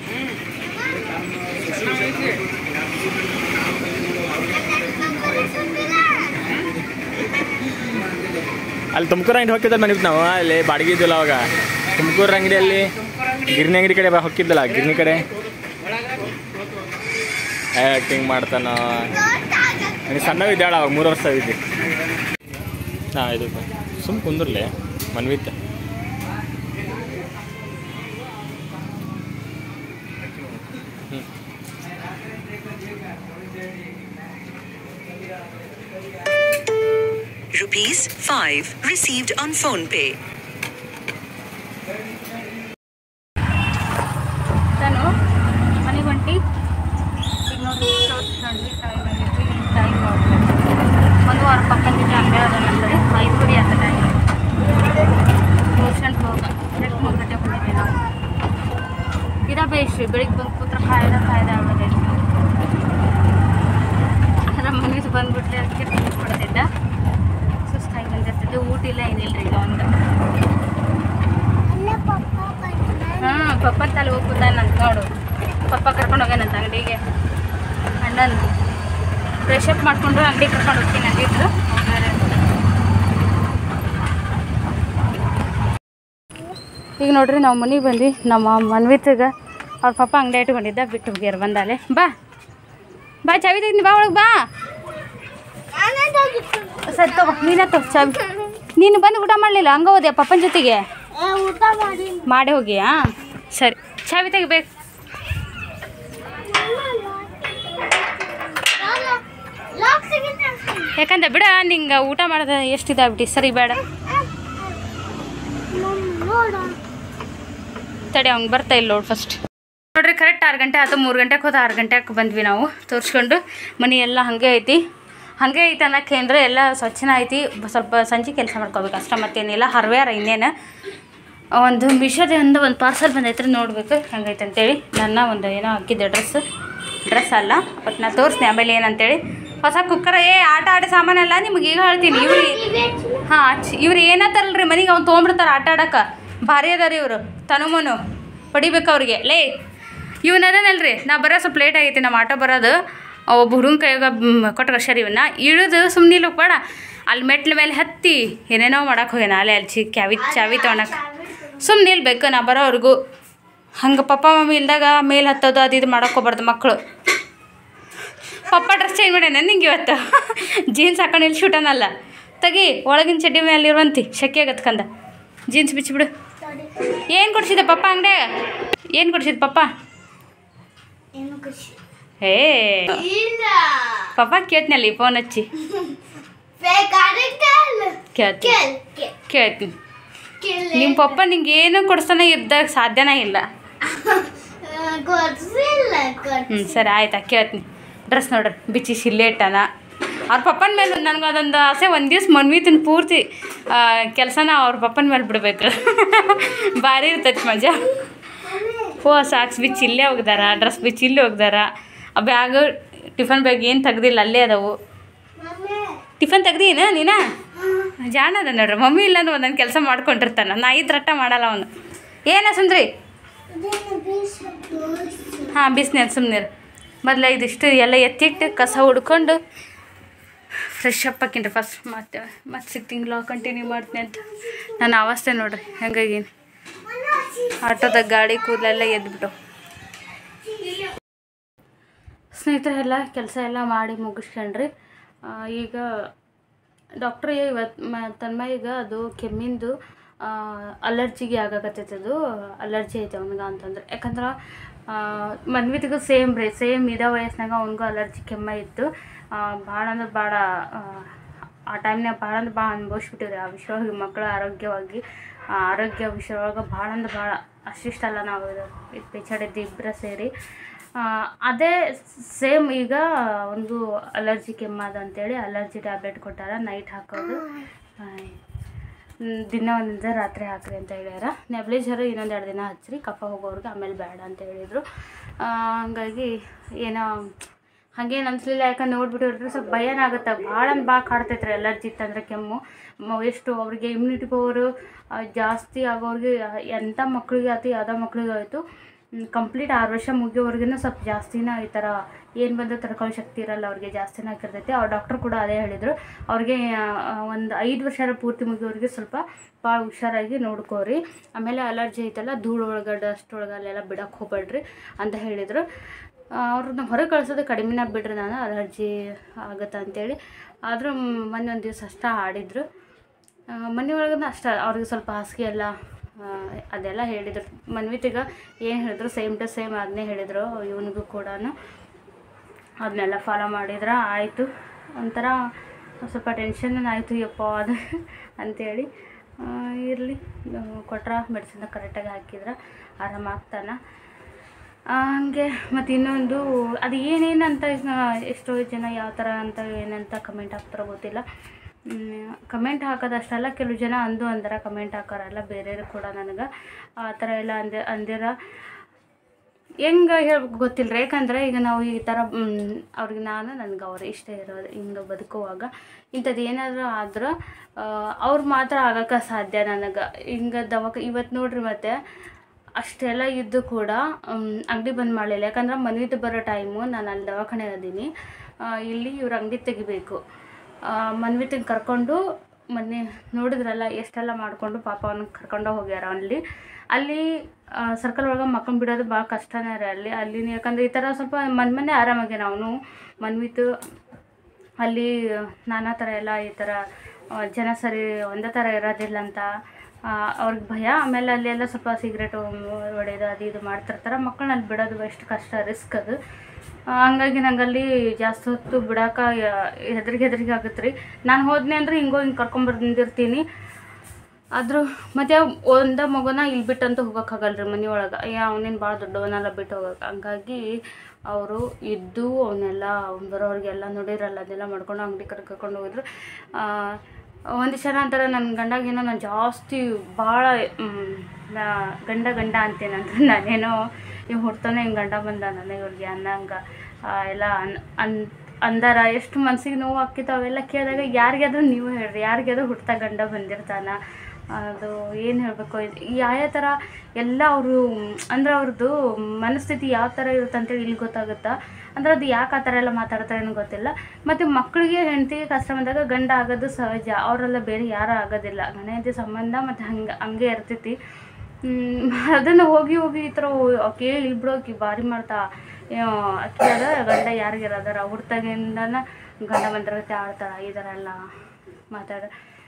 ಅಲ್ಲಿ ತುಮಕೂರು ಅಂಗಡಿ ಹೋಗಿದ್ದಲ್ಲ ಮನೆಗೆ ನಾವು ಅಲ್ಲಿ ಬಾಡಿಗೆ ಇದ್ದಿಲ್ಲ ಅವಾಗ ತುಮಕೂರು ಅಂಗಡಿಯಲ್ಲಿ ಗಿರ್ನಿ ಅಂಗಡಿ ಕಡೆ ಹೋಗಿದ್ದಲ್ಲ ಗಿರ್ನಿ ಕಡೆ ಆ್ಯಕ್ಟಿಂಗ್ ಮಾಡ್ತಾನ ನನಗೆ ಸಣ್ಣ ಇದ್ದಾಳ ಅವಾಗ ಮೂರು ವರ್ಷ ಇದ್ದೆ ಹಾಂ ಇದು ಸುಮ್ಮ ಕುಂದ್ರಲೆ Manvith Rupees five received on phone pay. ನಾನು ಮನೆಗೆ ಹೊಂಟಿ ಈಗ ನೋಡಿ ಟೈಮ್ ಆಗೈತಿ ಟೈಮ್ ಒಂದು ವಾರ ಪಕ್ಕಂದಿದ್ದೆ ಅಂಗಡಿ ಅದ ಅಂದರೆ ಐದುವರೆ ಆದ ಟೈಮ್ ಟ್ಯೂಷನ್ಗೆ ಹೋಗ ನೆಕ್ಸ್ಟ್ ಮೂರು ಗಂಟೆ ಬಂದಿದ್ದೆ ನಾವು ಇದ ಬೇಷ್ರಿ ಬೆಳಿಗ್ಗೆ ಬಂದು ಕೂತ್ರ ಕಾಯ್ದ ಕಾಯ್ದ ಆಗೋದೈತಿ ನಮ್ಮ ಮನೇಲಿ ಬಂದ್ಬಿಟ್ರೆ ಅದಕ್ಕೆ ಕೊಡ್ತಿದ್ದ ಸುಸ್ತಾಗಿ ಬಂದಿರ್ತೈತೆ ಊಟ ಇಲ್ಲ ಏನಿಲ್ಲ ರೀ ಈಗ ಒಂದು ಹಾಂ ಪಪ್ಪ ತಲೆ ಹೋಗಿ ಕೂತಾನಂತ ನೋಡು ಪಪ್ಪ ಕರ್ಕೊಂಡು ಹೋಗ್ಯಾನಂತ ಅಂಗಡಿಗೆ ಅಣ್ಣನ ಫ್ರೆಶ್ ಅಪ್ ಮಾಡಿಕೊಂಡು ಅಂಗಡಿ ಕರ್ಕೊಂಡು ಹೋಗ್ತೀನಿ ಅಂದಿದ್ರು ಈಗ ನೋಡ್ರಿ ನಾವು ಮನೆಗೆ ಬಂದು ನಮ್ಮ ಮನ್ವಿತ್ಗೆ ಅವ್ರ ಪಪ್ಪ ಅಂಗಡಿ ಇಟ್ಕೊಂಡಿದ್ದ ಬಿಟ್ಟು ಹೋಗ್ಯಾರ ಬಂದಾಲೆ ಬಾ ಬಾ ಚಾವಿ ತೆಗ್ದು ಬಾ ಒಳಗೆ ಬಾ ಸರಿ ತಗೋ ನೀನೇ ತಗೋ ಚಾವಿ ನೀನು ಬಂದು ಊಟ ಮಾಡಲಿಲ್ಲ ಹಂಗೆ ಹೋದೆ ಪಪ್ಪನ ಜೊತೆಗೆ ಮಾಡಿ ಹೋಗಿಯಾ ಸರಿ ಚಾವಿ ತೆಗಿಬೇಕು Lock second ಯಾಕಂದ್ರೆ ಬಿಡ ನಿಂಗೆ ಊಟ ಮಾಡೋದು ಎಷ್ಟಿದಾಗ್ಬಿಟ್ಟು ಸರಿ ಬೇಡ ತಡಿ ಅವ್ನು ಬರ್ತಾ ಇಲ್ಲ ನೋಡಿ ಫಸ್ಟ್ ನೋಡ್ರಿ ಕರೆಕ್ಟ್ ಆರು ಗಂಟೆ ಆಯ್ತು ಮೂರು ಗಂಟೆಗೆ ಹೋದ ಆರು ಗಂಟೆಗೆ ಬಂದ್ವಿ ನಾವು ತೋರಿಸ್ಕೊಂಡು ಮನೆ ಎಲ್ಲ ಹಾಗೆ ಐತಿ ಹಾಗೆ ಐತೆ ಅನ್ನೋಕ್ಕೆ ಅಂದರೆ ಎಲ್ಲ ಸ್ವಚ್ಛನ ಐತಿ ಸ್ವಲ್ಪ ಸಂಜೆ ಕೆಲಸ ಮಾಡ್ಕೋಬೇಕು ಅಷ್ಟ ಮತ್ತೇನಿಲ್ಲ ಹರ್ವ್ಯಾರ ಇನ್ನೇನು ಒಂದು ಮಿಶೋದಿಂದ ಒಂದು ಪಾರ್ಸಲ್ ಬಂದೈತ್ರಿ ನೋಡ್ಬೇಕು ಹೆಂಗೈತೆ ಅಂತೇಳಿ ನನ್ನ ಒಂದು ಏನೋ ಹಾಕಿದ್ದೆ ಡ್ರೆಸ್ ಡ್ರೆಸ್ ಅಲ್ಲ ಬಟ್ ನಾನು ತೋರಿಸ್ತೀನಿ ಆಮೇಲೆ ಏನಂತೇಳಿ ಹೊಸ ಕುಕ್ಕರ್ ಏ ಆಟ ಆಡೋ ಸಾಮಾನಲ್ಲ ನಿಮ್ಗೆ ಈಗ ಹೇಳ್ತೀನಿ ಇವ್ರು ಹಾಂ ಇವ್ರು ಏನತ್ತಲ್ರಿ ಮನೆಗೆ ಅವ್ನು ತೊಗೊಂಬಿಡ್ತಾರೆ ಆಟ ಆಡೋಕೆ ಭಾರಿ ಅದಾರ ಇವರು ತನುಮನು ಪಡಿಬೇಕು ಅವ್ರಿಗೆ ಲೇ ಇವನದನಲ್ರಿ ನಾ ಬರೋ ಸ್ವಲ್ಪ ಲೇಟ್ ಆಗೈತಿ ನಮ್ಮ ಆಟೋ ಬರೋದು ಒಬ್ಬ ಹುಡುಗನ ಕೈಯಾಗ ಕೊಟ್ಟರೆ ಸರಿ ಇವನ್ನ ಇಳಿದು ಸುಮ್ಮನೆ ಇಲ್ಲ ಬೇಡ ಅಲ್ಲಿ ಮೆಟ್ಲ ಮೇಲೆ ಹತ್ತಿ ಏನೇನೋ ಮಾಡಕ್ಕೆ ಹೋಗ್ಯಾನ ಅಲ್ಲೇ ಅಲ್ಲಿ ಚಿ ಕ್ಯಾವಿ ಚಾವಿ ತೊಗೊಳಕ್ಕೆ ಸುಮ್ಮನೆ ನಿಲ್ಬೇಕು ನಾ ಬರೋವ್ರಿಗೂ ಹಂಗೆ ಪಪ್ಪ ಮಮ್ಮಿ ಇಲ್ದಾಗ ಮೇಲೆ ಹತ್ತೋದು ಅದು ಇದು ಮಾಡೋಕೆ ಹೋಗ್ಬಾರ್ದು ಮಕ್ಕಳು ಪಪ್ಪ ಡ್ರೆಸ್ ಚೇಂಜ್ ಮಾಡ್ಯಾನ ನಿಂಗೆ ಇವತ್ತು ಜೀನ್ಸ್ ಹಾಕೊಂಡು ಇಲ್ಲಿ ಶೂಟನಲ್ಲ ತೆಗಿ ಒಳಗಿನ ಚಡ್ಡಿ ಮೇಲೆ ಇರುವಂತಿ ಶೆಕೆ ಆಗತ್ಕಂದ ಜೀನ್ಸ್ ಬಿಚ್ಚಿಬಿಡು ಏನು ಕೊಡ್ಸಿದ್ದೆ ಪಪ್ಪ ಅಂಗಡಿ ಏನು ಕೊಡ್ಸಿದ್ ಪಪ್ಪ ಹೇ ಪಪ್ಪ ಕೇಳ್ತಿನಲ್ಲಿ ಫೋನ್ ಹಚ್ಚಿ ಕೇಳ್ತೀನಿ ನಿಮ್ಮ ಪಪ್ಪ ನಿಂಗೆ ಏನೂ ಕೊಡ್ಸ್ತಾನೆ ಇದ್ದಾಗ ಸಾಧ್ಯನೇ ಇಲ್ಲ ಹ್ಞೂ ಸರಿ ಆಯ್ತಾ ಕೇಳ್ತೀನಿ ಡ್ರೆಸ್ ನೋಡ್ರಿ ಬಿಚ್ಚಿ ಶಿಲ್ಲೇಟನ ಅವ್ರ ಪಪ್ಪನ ಮೇಲೆ ನನಗೆ ಅದೊಂದು ಆಸೆ ಒಂದು ದಿವ್ಸ ಮನ್ವಿತಿನ ಪೂರ್ತಿ ಕೆಲಸನ ಅವ್ರ ಪಪ್ಪನ ಮೇಲೆ ಬಿಡ್ಬೇಕು ಭಾರಿ ಇರ್ತೈತಿ ಮಜಾ ಹೋ ಸಾಕ್ಸ್ ಬಿಚ್ಚಿ ಇಲ್ಲೇ ಹೋಗ್ದಾರ ಡ್ರೆಸ್ ಬಿಚ್ಚಿ ಇಲ್ಲೇ ಹೋಗ್ದಾರ ಆ ಬ್ಯಾಗು ಟಿಫನ್ ಬ್ಯಾಗ್ ಏನು ತೆಗ್ದಿಲ್ಲ ಅಲ್ಲೇ ಅದಾವು ಟಿಫನ್ ತೆಗ್ದೀನ ನೀನ ಜಾಣ ಅದ ನೋಡ್ರಿ ಮಮ್ಮಿ ಇಲ್ಲಾಂದ್ರೆ ಒಂದೊಂದು ಕೆಲಸ ಮಾಡ್ಕೊಂಡಿರ್ತಾನೆ ನಾ ಈ ರಟ್ಟ ಮಾಡಲ್ಲ ಅವನು ಏನ ಸುಂದ್ರಿ ಹಾಂ ಬಿಸ್ನೀರು ಸುಮ್ಮನೀರು ಮೊದಲ ಇದಿಷ್ಟು ಎಲ್ಲ ಎತ್ತಿಟ್ಟು ಕಸ ಹುಡ್ಕೊಂಡು ಫ್ರೆಶ್ ಅಪ್ ಹಾಕಿನ್ರಿ ಫಸ್ಟ್ ಮತ್ತೆ ಮತ್ತೆ ಸಿಕ್ತಿಂಗ್ಲ ಕಂಟಿನ್ಯೂ ಮಾಡ್ತೀನಿ ಅಂತ ನನ್ನ ಅವಸ್ಥೆ ನೋಡ್ರಿ ಹೆಂಗಾಗೀನಿ ಆಟೋದಾಗ ಗಾಡಿ ಕೂದಲೆಲ್ಲ ಎದ್ಬಿಟ್ಟು ಸ್ನೇಹಿತರೆಲ್ಲ ಕೆಲಸ ಎಲ್ಲ ಮಾಡಿ ಮುಗಿಸ್ಕೊಂಡ್ರಿ ಈಗ ಡಾಕ್ಟ್ರ್ ಇವತ್ತು ಮ ತನ್ಮಯಿಗೆ ಅದು ಕೆಮ್ಮಿಂದು ಅಲರ್ಜಿಗೆ ಆಗಾಕತ್ತೈತದು ಅಲರ್ಜಿ ಐತೆ ಅವನಿಗೆ ಅಂತಂದ್ರೆ ಯಾಕಂದ್ರೆ ಮನ್ವಿತಿಗೂ ಸೇಮ್ ರೀ ಸೇಮ್ ಇದೇ ವಯಸ್ಸಿನಾಗ ಅವನಿಗೂ ಅಲರ್ಜಿ ಕೆಮ್ಮ ಇತ್ತು ಭಾಳ ಅಂದ್ರೆ ಭಾಳ ಆ ಟೈಮ್ನಾಗ ಭಾಳ ಅಂದ್ರೆ ಭಾಳ ಅನುಭವಿಸ್ಬಿಟ್ಟಿವ್ರಿ ಆ ವಿಷಯವಾಗಿ ಮಕ್ಕಳ ಆರೋಗ್ಯವಾಗಿ ಆರೋಗ್ಯ ವಿಷಯವಾಗ ಭಾಳ ಅಂದ್ರೆ ಭಾಳ ಅಷ್ಟಿಷ್ಟಲ್ಲ ನಾವು ಇದು ಪೇಚಾಡಿದ್ದು ಇಬ್ಬರ ಸೇರಿ ಅದೇ ಸೇಮ್ ಈಗ ಒಂದು ಅಲರ್ಜಿ ಕೆಮ್ಮದ ಅಂತೇಳಿ ಅಲರ್ಜಿ ಟ್ಯಾಬ್ಲೆಟ್ ಕೊಟ್ಟಾರ ನೈಟ್ ಹಾಕೋದು ದಿನ ಒಂದಿನ ರಾತ್ರಿ ಹಾಕ್ರಿ ಅಂತ ಹೇಳ್ಯಾರ ನೆಬ್ಲೇಜರು ಇನ್ನೊಂದು ಎರಡು ದಿನ ಹಚ್ಚಿರಿ ಕಫ ಹೋಗೋರ್ಗೆ ಆಮೇಲೆ ಬೇಡ ಅಂತ ಹೇಳಿದರು ಹಂಗಾಗಿ ಏನೋ ಹಾಗೇನು ಅನಿಸ್ಲಿಲ್ಲ ಯಾಕಂದ್ರೆ ನೋಡ್ಬಿಟ್ಟು ಸ್ವಲ್ಪ ಭಯನ ಆಗುತ್ತೆ ಭಾಳ ಅಂದ್ರೆ ಭಾಳ ಕಾಡ್ತೈತ್ರಿ ಅಲರ್ಜಿ ಇತ್ತಂದ್ರೆ ಕೆಮ್ಮು ಎಷ್ಟು ಅವ್ರಿಗೆ ಇಮ್ಯುನಿಟಿ ಪವರು ಜಾಸ್ತಿ ಆಗೋರಿಗೆ ಎಂಥ ಮಕ್ಕಳಿಗೆ ಆಯ್ತು ಯಾವುದೋ ಮಕ್ಕಳಿಗೆ ಆಯಿತು ಕಂಪ್ಲೀಟ್ ಆರು ವರ್ಷ ಮುಗಿಯೋವರೆಗೂ ಸ್ವಲ್ಪ ಜಾಸ್ತಿನ ಈ ಥರ ಏನು ಬಂದು ತಡ್ಕೊಳ್ಳೋ ಶಕ್ತಿ ಇರಲ್ಲ ಅವ್ರಿಗೆ ಜಾಸ್ತಿನ ಆಗಿರ್ತೈತೆ ಅವ್ರ ಡಾಕ್ಟ್ರು ಕೂಡ ಅದೇ ಹೇಳಿದರು ಅವ್ರಿಗೆ ಒಂದು ಐದು ವರ್ಷ ಪೂರ್ತಿ ಮುಗಿಯೋರಿಗೆ ಸ್ವಲ್ಪ ಭಾಳ ಹುಷಾರಾಗಿ ನೋಡ್ಕೋರಿ ಆಮೇಲೆ ಅಲರ್ಜಿ ಐತಲ್ಲ ಧೂಳು ಒಳಗೆ ಡಸ್ಟ್ ಒಳಗೆ ಅಲ್ಲೆಲ್ಲ ಬಿಡೋಕ್ಕೆ ಹೋಗ್ಬೇಡ್ರಿ ಅಂತ ಹೇಳಿದರು ಅವ್ರನ್ನ ಹೊರಗೆ ಕಳ್ಸೋದು ಕಡಿಮೆನ ಬಿಡ್ರಿ ನಾನು ಅಲರ್ಜಿ ಆಗುತ್ತೆ ಅಂತೇಳಿ ಆದರೂ ಮೊನ್ನೆ ಒಂದು ದಿವಸ ಅಷ್ಟೇ ಆಡಿದರು ಮನೆ ಒಳಗನ ಅಷ್ಟೇ ಅವ್ರಿಗೆ ಸ್ವಲ್ಪ ಹಾಸಿಗೆ ಎಲ್ಲ ಅದೆಲ್ಲ ಹೇಳಿದರು ಮನ್ವಿತಿಗೆ ಏನು ಹೇಳಿದ್ರು ಸೇಮ್ ಟು ಸೇಮ್ ಅದನ್ನೇ ಹೇಳಿದರು ಇವನಿಗೂ ಕೂಡ ಅದನ್ನೆಲ್ಲ ಫಾಲೋ ಮಾಡಿದ್ರೆ ಆಯಿತು ಒಂಥರ ಸ್ವಲ್ಪ ಟೆನ್ಷನ್ ಆಯಿತು ಯಪ್ಪ ಅದು ಅಂಥೇಳಿ ಇರಲಿ ಕೊಟ್ರ ಮೆಡಿಸಿನ್ ಕರೆಕ್ಟಾಗಿ ಹಾಕಿದ್ರೆ ಆರಾಮಾಗ್ತಾನೆ ಹಂಗೆ ಮತ್ತು ಇನ್ನೊಂದು ಅದು ಏನೇನಂತ ಎಷ್ಟೋ ಜನ ಯಾವ ಥರ ಅಂತ ಏನಂತ ಕಮೆಂಟ್ ಹಾಕ್ತಾರೋ ಗೊತ್ತಿಲ್ಲ ಕಮೆಂಟ್ ಹಾಕೋದಷ್ಟಲ್ಲ ಕೆಲವು ಜನ ಅಂದು ಅಂದಾರ ಕಮೆಂಟ್ ಹಾಕೋರಲ್ಲ ಬೇರೆಯವರು ಕೂಡ ನನಗೆ ಆ ಥರ ಎಲ್ಲ ಅಂದೆ ಅಂದಿರ ಹೆಂಗೆ ಹೇಳ್ಬೇಕು ಗೊತ್ತಿಲ್ಲ ರೀ ಯಾಕಂದರೆ ಈಗ ನಾವು ಈ ಥರ ಅವ್ರಿಗೆ ನಾನು ನನಗೆ ಅವ್ರು ಇಷ್ಟ ಇರೋದು ಹಿಂಗೆ ಬದುಕುವಾಗ ಇಂಥದ್ದು ಏನಾದರೂ ಆದ್ರೆ ಅವ್ರು ಮಾತ್ರ ಆಗೋಕ್ಕೆ ಸಾಧ್ಯ ನನಗೆ ಹಿಂಗೆ ದವಾಖ ಇವತ್ತು ನೋಡ್ರಿ ಮತ್ತೆ ಅಷ್ಟೆಲ್ಲ ಇದ್ದು ಕೂಡ ಅಂಗಡಿ ಬಂದ್ ಮಾಡಲಿಲ್ಲ ಯಾಕಂದ್ರೆ ಮನ್ವಿದು ಬರೋ ಟೈಮು ನಾನು ಅಲ್ಲಿ ದವಾಖಾನೆ ಅದೀನಿ ಇಲ್ಲಿ ಇವ್ರು ಅಂಗಡಿ ತೆಗಿಬೇಕು ಮನ್ವಿತಿಗೆ ಕರ್ಕೊಂಡು ಮೊನ್ನೆ ನೋಡಿದ್ರಲ್ಲ ಎಷ್ಟೆಲ್ಲ ಮಾಡಿಕೊಂಡು ಪಾಪ ಅವ್ನಿಗೆ ಕರ್ಕೊಂಡು ಹೋಗ್ಯಾರ ಅಲ್ಲಿ ಅಲ್ಲಿ ಸರ್ಕಲ್ ಒಳಗೆ ಮಕ್ಕಳು ಬಿಡೋದು ಭಾಳ ಕಷ್ಟನೇ ರೀ ಅಲ್ಲಿ ಅಲ್ಲಿ ಯಾಕಂದರೆ ಈ ಥರ ಸ್ವಲ್ಪ ಮನೆ ಮನೆ ಆರಾಮಾಗ್ಯಾನ ಅವನು ಮನ್ವಿತು ಅಲ್ಲಿ ನಾನಾ ಥರ ಎಲ್ಲ ಈ ಥರ ಜನ ಸರಿ ಒಂದೇ ಥರ ಇರೋದಿಲ್ಲ ಅಂತ ಅವ್ರಿಗೆ ಭಯ ಆಮೇಲೆ ಅಲ್ಲಿ ಎಲ್ಲ ಸ್ವಲ್ಪ ಸಿಗ್ರೆಟು ಹೊಡೆಯೋದು ಅದು ಇದು ಮಾಡ್ತಿರ್ತಾರೆ ಮಕ್ಕಳನ್ನ ಅಲ್ಲಿ ಬಿಡೋದು ಎಷ್ಟು ಕಷ್ಟ ರಿಸ್ಕ್ ಅದು ಹಂಗಾಗಿ ನಂಗೆ ಅಲ್ಲಿ ಜಾಸ್ತಿ ಹೊತ್ತು ಬಿಡೋಕೆ ಹೆದರಿಗೆ ಹೆದರಿಗೆ ಆಗುತ್ತೆ ರೀ. ನಾನು ಹೋದ್ನೆ ಅಂದ್ರೆ ಹಿಂಗೋ ಹಿಂಗೆ ಕರ್ಕೊಂಬಂದಿರ್ತೀನಿ. ಆದರೂ ಮತ್ತು ಒಂದ ಮಗುನ ಇಲ್ಲಿ ಬಿಟ್ಟಂತೂ ಹೋಗೋಕ್ಕಾಗಲ್ಲ ರೀ ಮನೆ ಒಳಗೆ. ಅವನೇನು ಭಾಳ ದೊಡ್ಡವನ್ನೆಲ್ಲ ಬಿಟ್ಟು ಹೋಗೋಕೆ. ಹಂಗಾಗಿ ಅವರು ಇದ್ದು ಅವನ್ನೆಲ್ಲ ಬರೋರಿಗೆಲ್ಲ ನೋಡಿರಲ್ಲ ಅದೆಲ್ಲ ಮಾಡ್ಕೊಂಡು ಅಂಗಡಿ ಕಡೆ ಕರ್ಕೊಂಡು ಹೋಗಿದ್ರು. ಒಂದು ಜನ ಅಂತಾರೆ ನನ್ನ ಗಂಡಗೇನೋ ನಾನು ಜಾಸ್ತಿ ಭಾಳ ಗಂಡ ಗಂಡ ಅಂತೇನಂದ್ರೆ ನಾನೇನೋ ಇವ್ ಹುಡ್ತಾನೆ ಹಿಂಗೆ ಗಂಡ ಬಂದ ನನಗೆ ಇವ್ರಿಗೆ ಅನ್ನಂಗೆ ಎಲ್ಲ ಅನ್ ಅನ್ ಅಂದಾರ. ಎಷ್ಟು ಮನ್ಸಿಗೆ ನೋವು ಆಕ್ಕಿತ್ತು ಅವೆಲ್ಲ ಕೇಳಿದಾಗ ಯಾರಿಗಾದ್ರೂ ನೀವು ಹೇಳ್ರಿ, ಯಾರಿಗಾದ್ರೂ ಹುಡ್ತಾ ಗಂಡ ಬಂದಿರ್ತಾನ, ಅದು ಏನು ಹೇಳಬೇಕು ಯಾವ ಥರ ಎಲ್ಲ ಅವರು ಅಂದ್ರೆ ಅವ್ರದ್ದು ಮನಸ್ಥಿತಿ ಯಾವ ಥರ ಇರುತ್ತೆ ಅಂತೇಳಿ ಇಲ್ಲಿ ಗೊತ್ತಾಗುತ್ತಾ. ಅಂದ್ರೆ ಅದು ಯಾಕೆ ಆ ಥರ ಎಲ್ಲ ಮಾತಾಡ್ತಾರೆ ಏನೋ ಗೊತ್ತಿಲ್ಲ. ಮತ್ತು ಮಕ್ಕಳಿಗೆ ಹೆಂಡತಿಗೆ ಕಷ್ಟ ಬಂದಾಗ ಗಂಡ ಆಗೋದು ಸಹಜ, ಅವರೆಲ್ಲ ಬೇರೆ ಯಾರೂ ಆಗೋದಿಲ್ಲ. ಗಂಡ ಹೆಂಡತಿ ಸಂಬಂಧ ಮತ್ತು ಹಂಗೆ ಹಂಗೆ ಇರ್ತೈತಿ. ಅದನ್ನು ಹೋಗಿ ಹೋಗಿ ಈ ಥರ ಕೇಳಿ ಬಿಡೋಕೆ ಭಾರಿ ಮಾಡ್ತಾ ಅಕ್ಕಿ ಅದ ಗಂಡ ಯಾರಿಗಿರೋದಾರ ಹುಡ್ತಾಗಿಂದನ ಗಂಡ ಬಂದಿರತ್ತೆ ಆಡ್ತಾಳೆ ಈ ಥರ ಎಲ್ಲ ಮಾತಾಡ.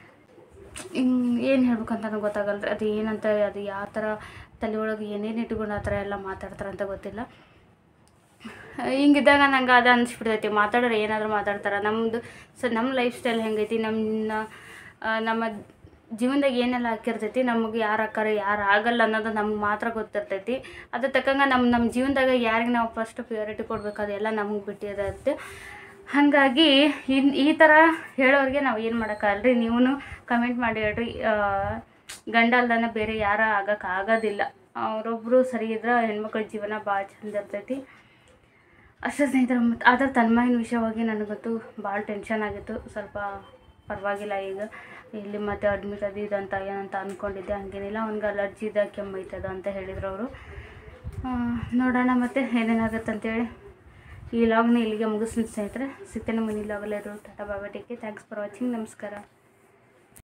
ಏನು ಹೇಳ್ಬೇಕಂತ ನನಗೆ ಗೊತ್ತಾಗಲ್ಲ ರೀ. ಅದು ಏನಂತ ಅದು ಯಾವ ಥರ ತಲೆ ಒಳಗೆ ಏನೇನು ಇಟ್ಕೊಂಡು ಆ ಥರ ಎಲ್ಲ ಮಾತಾಡ್ತಾರಂತ ಗೊತ್ತಿಲ್ಲ. ಹಿಂಗಿದ್ದಾಗ ನಂಗೆ ಅದು ಅನಿಸ್ಬಿಡ್ತೈತಿ, ಮಾತಾಡೋರು ಏನಾದರೂ ಮಾತಾಡ್ತಾರೆ. ನಮ್ಮದು ಸ ನಮ್ಮ ಲೈಫ್ ಸ್ಟೈಲ್ ಹೆಂಗೈತಿ, ನಮ್ಮ ನಮ್ಮ ಜೀವನದಾಗ ಏನೆಲ್ಲ ಹಾಕಿರ್ತೈತಿ, ನಮಗೆ ಯಾರು ಹಾಕಾರ ಯಾರು ಆಗಲ್ಲ ಅನ್ನೋದು ನಮ್ಗೆ ಮಾತ್ರ ಗೊತ್ತಿರ್ತೈತಿ. ಅದ್ರ ತಕ್ಕಂಗೆ ನಮ್ಮ ನಮ್ಮ ಜೀವನದಾಗ ಯಾರಿಗೆ ನಾವು ಫಸ್ಟ್ ಪ್ರಿಯಾರಿಟಿ ಕೊಡಬೇಕು ಅದೆಲ್ಲ ನಮಗೆ ಬಿಟ್ಟಿರುತ್ತೆ. ಹಾಗಾಗಿ ಇನ್ ಈ ಥರ ಹೇಳೋರಿಗೆ ನಾವು ಏನು ಮಾಡೋಕ್ಕಾಗಲ್ಲ ರೀ. ನೀವು ಕಮೆಂಟ್ ಮಾಡಿ ಹೇಳ್ರಿ, ಗಂಡ ಅಲ್ದನ ಬೇರೆ ಯಾರು ಆಗಕ್ಕೆ ಆಗೋದಿಲ್ಲ. ಅವರೊಬ್ಬರು ಸರಿ ಇದ್ರೆ ಹೆಣ್ಮಕ್ಳ ಜೀವನ ಭಾಳ ಚಂದ ಇರ್ತೈತಿ ಅಷ್ಟೇ ಸ್ನೇಹಿತರೆ. ಮತ್ತು ಅದರ ತನ್ಮಯನ ವಿಷಯವಾಗಿ ನನಗಂತೂ ಭಾಳ ಟೆನ್ಷನ್ ಆಗಿತ್ತು. ಸ್ವಲ್ಪ ಪರವಾಗಿಲ್ಲ ಈಗ. ಇಲ್ಲಿ ಮತ್ತೆ ಅಡ್ಮಿಟ್ ಅದು ಇದಂತ ಏನಂತ ಅಂದ್ಕೊಂಡಿದ್ದೆ, ಹಂಗೇನಿಲ್ಲ. ಅವ್ನಿಗೆ ಅಲರ್ಜಿ ಇದೆ, ಕೆಮ್ಮೈತದ ಅಂತ ಹೇಳಿದ್ರು ಅವರು. ನೋಡೋಣ ಮತ್ತೆ ಏನೇನಾಗುತ್ತೆ ಅಂತೇಳಿ. ಈ ಲಾಗ್ನ ಇಲ್ಲಿಗೆ ಮುಗಿಸ್ತೀನಿ ಸ್ನೇಹಿತರೆ. ಸಿಗ್ತೇನೆ ಮನೆ ಲಾಗಲ್ಲೇ ಇರೋ ಟಾಟಾ ಬಾಬಾ take care. Thanks for watching. ನಮಸ್ಕಾರ.